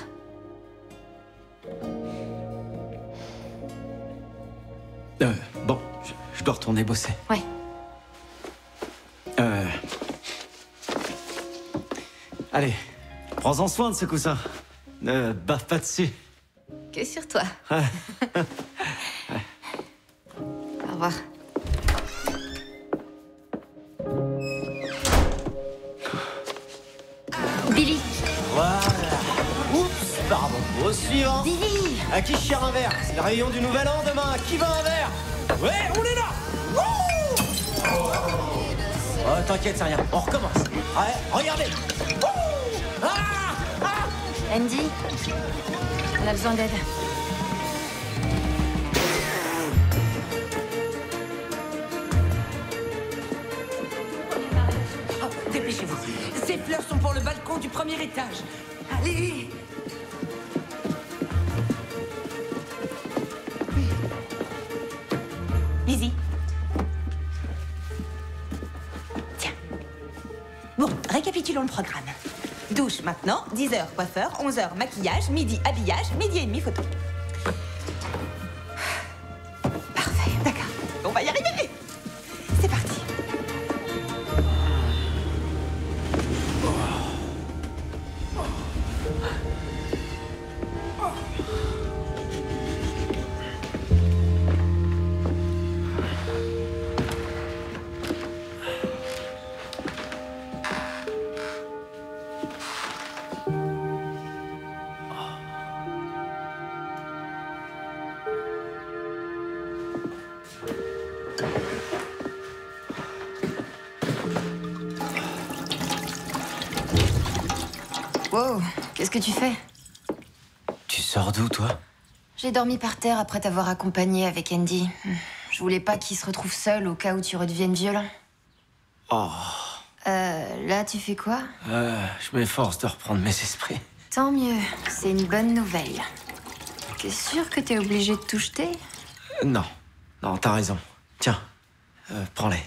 Euh, bon, je, je dois retourner bosser.
Ouais.
Euh... Allez, prends-en soin de ce coussin. Ne baffe pas dessus.
Que sur toi.
Ouais.
Au revoir. Billy.
Voilà. Oups, pardon. Au suivant.
Billy.
À qui je chire un verre? C'est le réveillon du Nouvel An demain. À qui va un verre? Ouais, on est là. Wouh. Oh, t'inquiète, c'est rien. On recommence. Ouais, regardez. Wouh. Ah, ah.
Andy, on a besoin d'aide.
Oh, dépêchez-vous. Ces fleurs sont pour le balcon du premier étage. Allez!
Lizzie. Tiens. Bon, récapitulons le programme. Douche maintenant, dix heures coiffeur, onze heures maquillage, midi habillage, midi et demi photo. Parfait, d'accord. On va y arriver. C'est parti.
Wow, qu'est-ce que tu fais?
Tu sors d'où, toi?
J'ai dormi par terre après t'avoir accompagné avec Andy. Je voulais pas qu'il se retrouve seul au cas où tu redeviennes violent.
Oh,
Euh, là, tu fais quoi?
euh, je m'efforce de reprendre mes esprits.
Tant mieux, c'est une bonne nouvelle. T'es sûr que t'es obligé de tout jeter?
Euh, non, non, t'as raison. Tiens, euh, prends-les.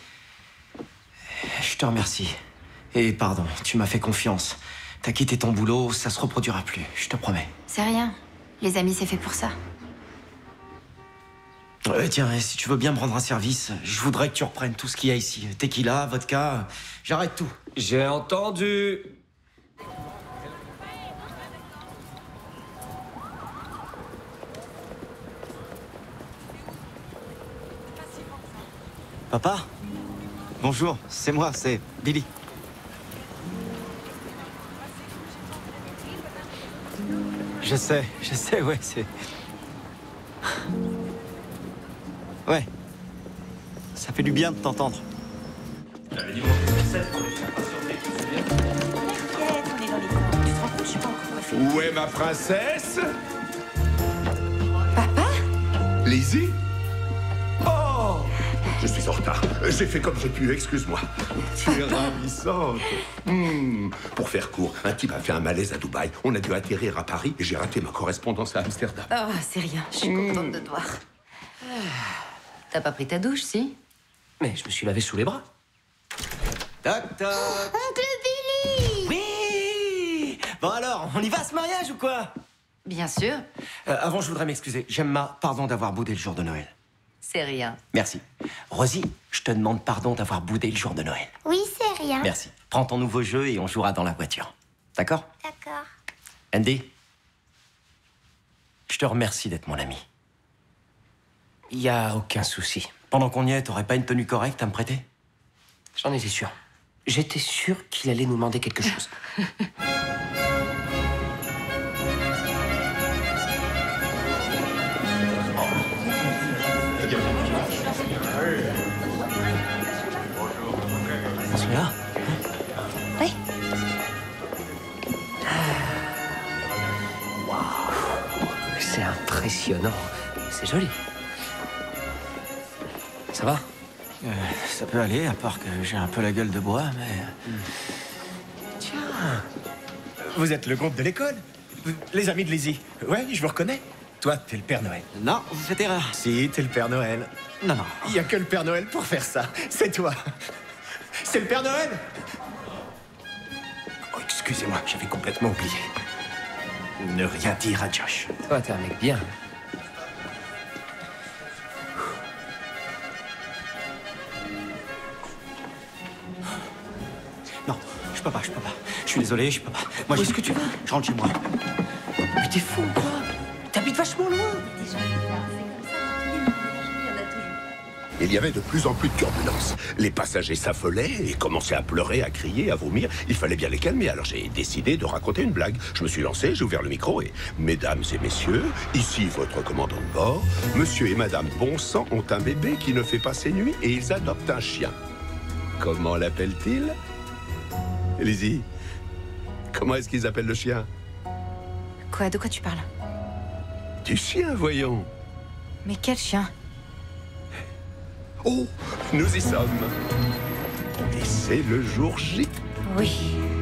Je te remercie. Et pardon, tu m'as fait confiance. T'as quitté ton boulot, ça se reproduira plus, je te promets.
C'est rien. Les amis, c'est fait pour ça.
Euh, tiens, et si tu veux bien me rendre un service, je voudrais que tu reprennes tout ce qu'il y a ici. Tequila, vodka, j'arrête tout.
J'ai entendu.
Papa? Bonjour, c'est moi, c'est Billy. Je sais, je sais, ouais, c'est... Ouais. Ça fait du bien de t'entendre.
Où est ma princesse?
Papa?
Lizzie? Oh!
je suis en retard. J'ai fait comme j'ai pu, excuse-moi. Tu es ravissante. Hmm. Pour faire court, un type a fait un malaise à Dubaï. On a dû atterrir à Paris et j'ai raté ma correspondance à Amsterdam.
Ah, c'est rien. Je suis contente de te voir. T'as pas pris ta douche, si?
Mais je me suis lavé sous les bras. Toc, toc.
Oncle Billy!
Oui! Bon alors, on y va à ce mariage ou quoi?
Bien sûr.
Euh, avant, je voudrais m'excuser. Gemma, pardon d'avoir boudé le jour de Noël.
C'est rien.
Merci. Rosie, je te demande pardon d'avoir boudé le jour de Noël.
Oui, c'est rien.
Merci. Prends ton nouveau jeu et on jouera dans la voiture. D'accord?
D'accord.
Andy, je te remercie d'être mon ami. Il y a aucun souci. Pendant qu'on y est, t'aurais pas une tenue correcte à me prêter?
J'en étais sûr. J'étais sûr qu'il allait nous demander quelque chose.
Celui-là?
Oui.
Waouh, c'est impressionnant. C'est joli. Ça va?
Euh, ça peut aller, à part que j'ai un peu la gueule de bois, mais... Tiens. Vous êtes le groupe de l'école? Les amis de Lizzie? Ouais, je vous reconnais. Toi, t'es le Père Noël. Non, vous faites erreur. Si, t'es le Père Noël. Non, non. Il y a que le Père Noël pour faire ça. C'est toi. C'est le Père Noël? Oh, excusez-moi, j'avais complètement oublié. Ne rien dire à Josh.
Toi, t'es un mec bien.
Non, je peux pas, je peux pas. Je suis désolé, je peux pas. Moi, où est-ce que tu vas? Je rentre chez moi.
Mais t'es fou, quoi? T'habites vachement loin.
Il y avait de plus en plus de turbulences. Les passagers s'affolaient et commençaient à pleurer, à crier, à vomir. Il fallait bien les calmer, alors j'ai décidé de raconter une blague. Je me suis lancé, j'ai ouvert le micro et... Mesdames et messieurs, ici votre commandant de bord. Monsieur et madame Bonsang ont un bébé qui ne fait pas ses nuits et ils adoptent un chien. Comment l'appellent-ils? Lizzie, comment est-ce qu'ils appellent le chien?
Quoi? De quoi tu parles?
Du chien, voyons.
Mais quel chien?
Oh, nous y sommes. Et c'est le jour J.
Oui.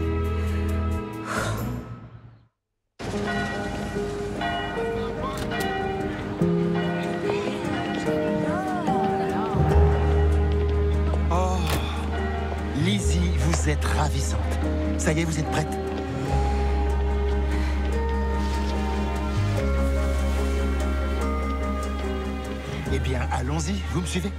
Oh, Lizzie, vous êtes ravissante. Ça y est, vous êtes prête? Eh bien, allons-y, vous me suivez?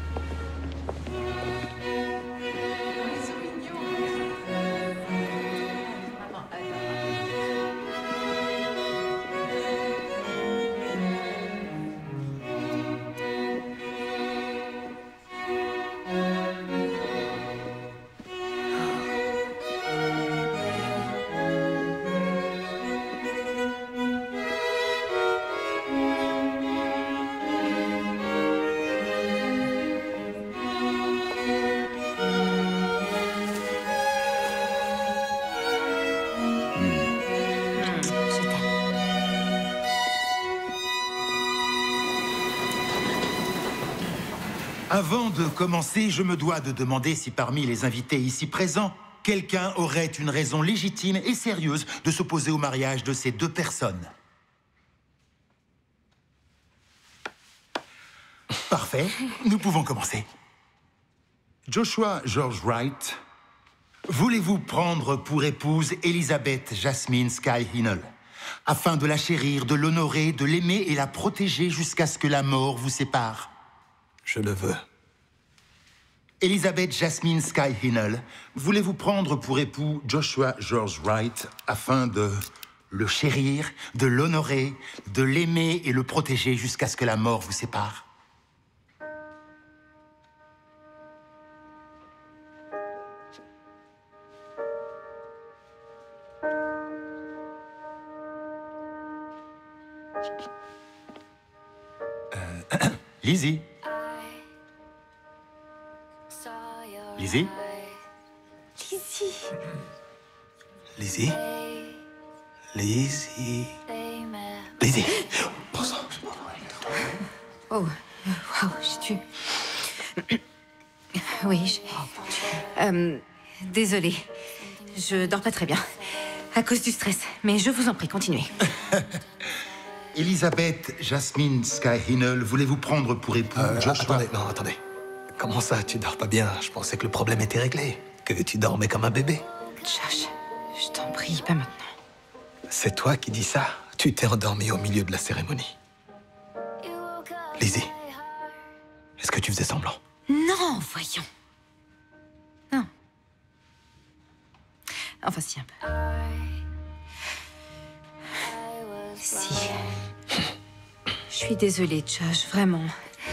Avant de commencer, je me dois de demander si parmi les invités ici présents, quelqu'un aurait une raison légitime et sérieuse de s'opposer au mariage de ces deux personnes. Parfait, nous pouvons commencer. Joshua George Wright, voulez-vous prendre pour épouse Elizabeth Jasmine Sky Hinnell, afin de la chérir, de l'honorer, de l'aimer et la protéger jusqu'à ce que la mort vous sépare?
Je le veux.
Elizabeth Jasmine Sky Hinnell, voulez-vous prendre pour époux Joshua George Wright afin de le chérir, de l'honorer, de l'aimer et le protéger jusqu'à ce que la mort vous sépare? Euh, Lizzie? Lizzie?
Lizzie.
Lizzie? Lizzie? Lizzie? Bon sang.
Oh, waouh, j'ai tué.
Euh, désolée. Je dors pas très bien. À cause du stress. Mais je vous en prie, continuez.
Elisabeth Jasmine Skyhinnel, voulez-vous prendre pour époux
Euh,
Joshua?
attendez, non, attendez. Comment ça, tu dors pas bien? Je pensais que le problème était réglé. Que tu dormais comme un bébé.
Josh, je t'en prie, pas maintenant.
C'est toi qui dis ça? Tu t'es endormi au milieu de la cérémonie. Lizzie, est-ce que tu faisais semblant?
Non, voyons. Non. Enfin, si, un peu. Si. Je suis désolée, Josh, vraiment.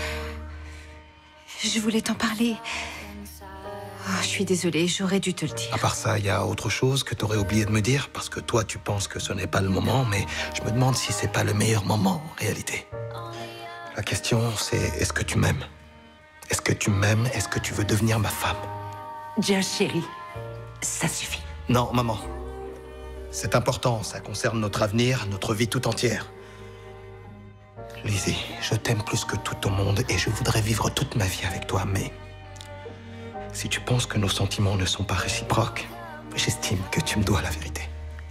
Je voulais t'en parler. Oh, je suis désolée, j'aurais dû te le dire.
À part ça, il y a autre chose que t'aurais oublié de me dire? Parce que toi, tu penses que ce n'est pas le moment, mais je me demande si c'est pas le meilleur moment, en réalité. La question, c'est est-ce que tu m'aimes? Est-ce que tu m'aimes? Est-ce que tu veux devenir ma femme?
Josh, chérie, ça suffit.
Non, maman. C'est important, ça concerne notre avenir, notre vie tout entière. Lizzie, je t'aime plus que tout au monde et je voudrais vivre toute ma vie avec toi, mais... si tu penses que nos sentiments ne sont pas réciproques, j'estime que tu me dois la vérité.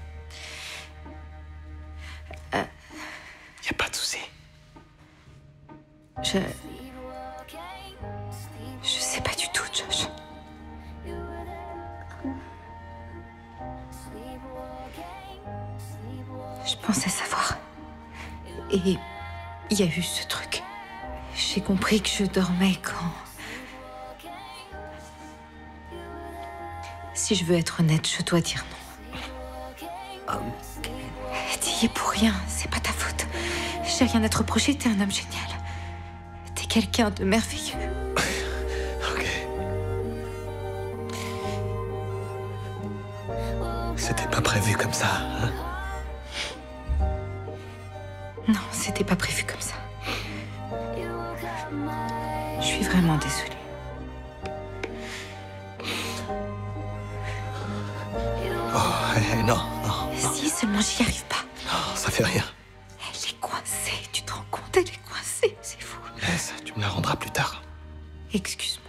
Euh...
Y a pas de souci.
Je... Je sais pas du tout, Josh. Je pensais savoir. Et il y a eu ce truc. J'ai compris que je dormais quand... Si je veux être honnête, je dois dire non. T'y es pour rien, c'est pas ta faute. J'ai rien à te reprocher, t'es un homme génial. T'es quelqu'un de merveilleux.
C'était pas prévu comme ça, hein?
Non, c'était pas prévu comme ça. Je suis vraiment désolée.
Oh, eh, non, non.
Si seulement j'y arrive pas.
Non, ça fait rien.
Elle est coincée, tu te rends compte? Elle est coincée, c'est fou.
Laisse, tu me la rendras plus tard.
Excuse-moi.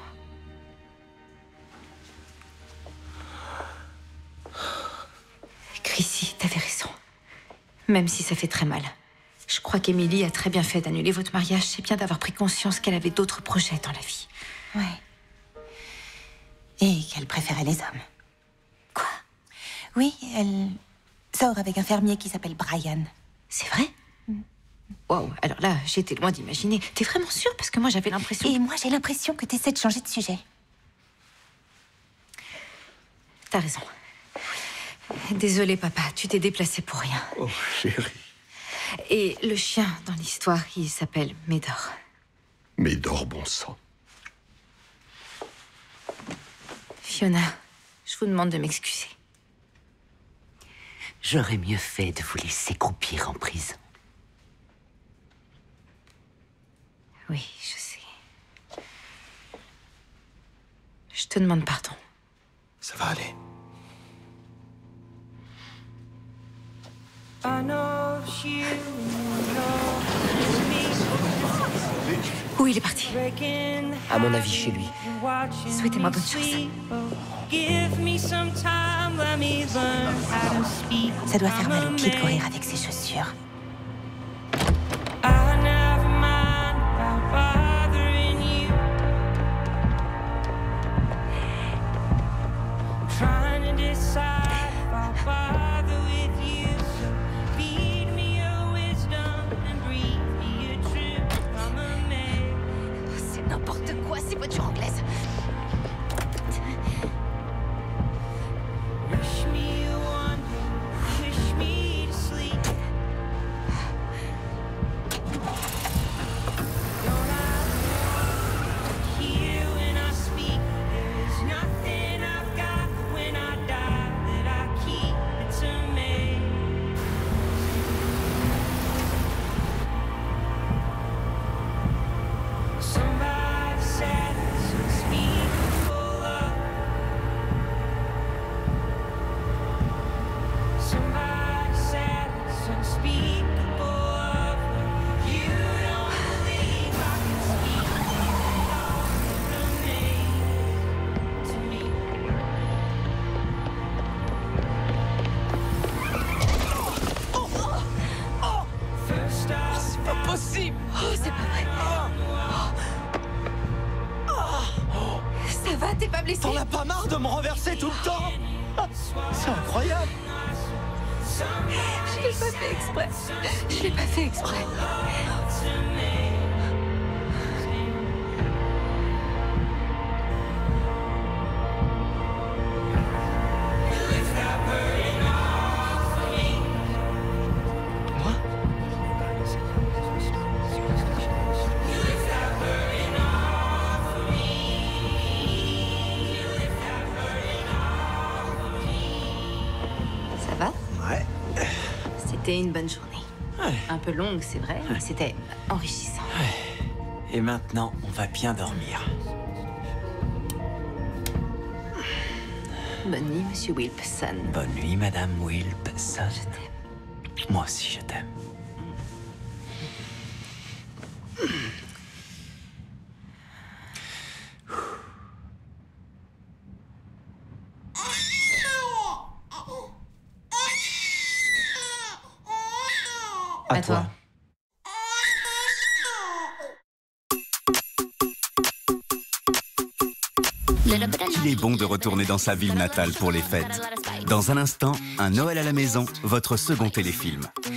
Chrissy, t'avais raison. Même si ça fait très mal. Je crois qu'Émilie a très bien fait d'annuler votre mariage. C'est bien d'avoir pris conscience qu'elle avait d'autres projets dans la vie.
Ouais. Et qu'elle préférait les hommes. Quoi? Oui, elle sort avec un fermier qui s'appelle Brian.
C'est vrai? Waouh, alors là, j'étais loin d'imaginer. T'es vraiment sûre? Parce que moi, j'avais l'impression...
Et moi, j'ai l'impression que t'essaies de changer de sujet.
T'as raison. Désolée, papa, tu t'es déplacé pour rien.
Oh, chérie.
Et le chien dans l'histoire, il s'appelle Médor.
Médor, bon sang.
Fiona, je vous demande de m'excuser.
J'aurais mieux fait de vous laisser croupir en prison.
Oui, je sais. Je te demande pardon.
Ça va aller.
Où il est parti?
À mon avis, chez lui.
Souhaitez-moi bonne chance.
Ça doit faire mal au pied de courir avec ses chaussures.
C'est n'importe quoi, ces voitures anglaises.
possible. Oh, c'est pas vrai. Ça va, t'es pas blessé?
T'en as pas marre de me renverser tout le temps? C'est incroyable.
Je l'ai pas fait exprès. Je l'ai pas fait exprès. Ça va?
Ouais.
C'était une bonne journée.
Ouais.
Un peu longue, c'est vrai, mais c'était enrichissant.
Ouais. Et maintenant, on va bien dormir.
Bonne nuit, Monsieur Wilpson.
Bonne nuit, Madame Wilpson.
Je t'aime.
Moi aussi, je t'aime.
À,
À toi.
toi.
Il est bon de retourner dans sa ville natale pour les fêtes. Dans un instant, un Noël à la maison, votre second téléfilm.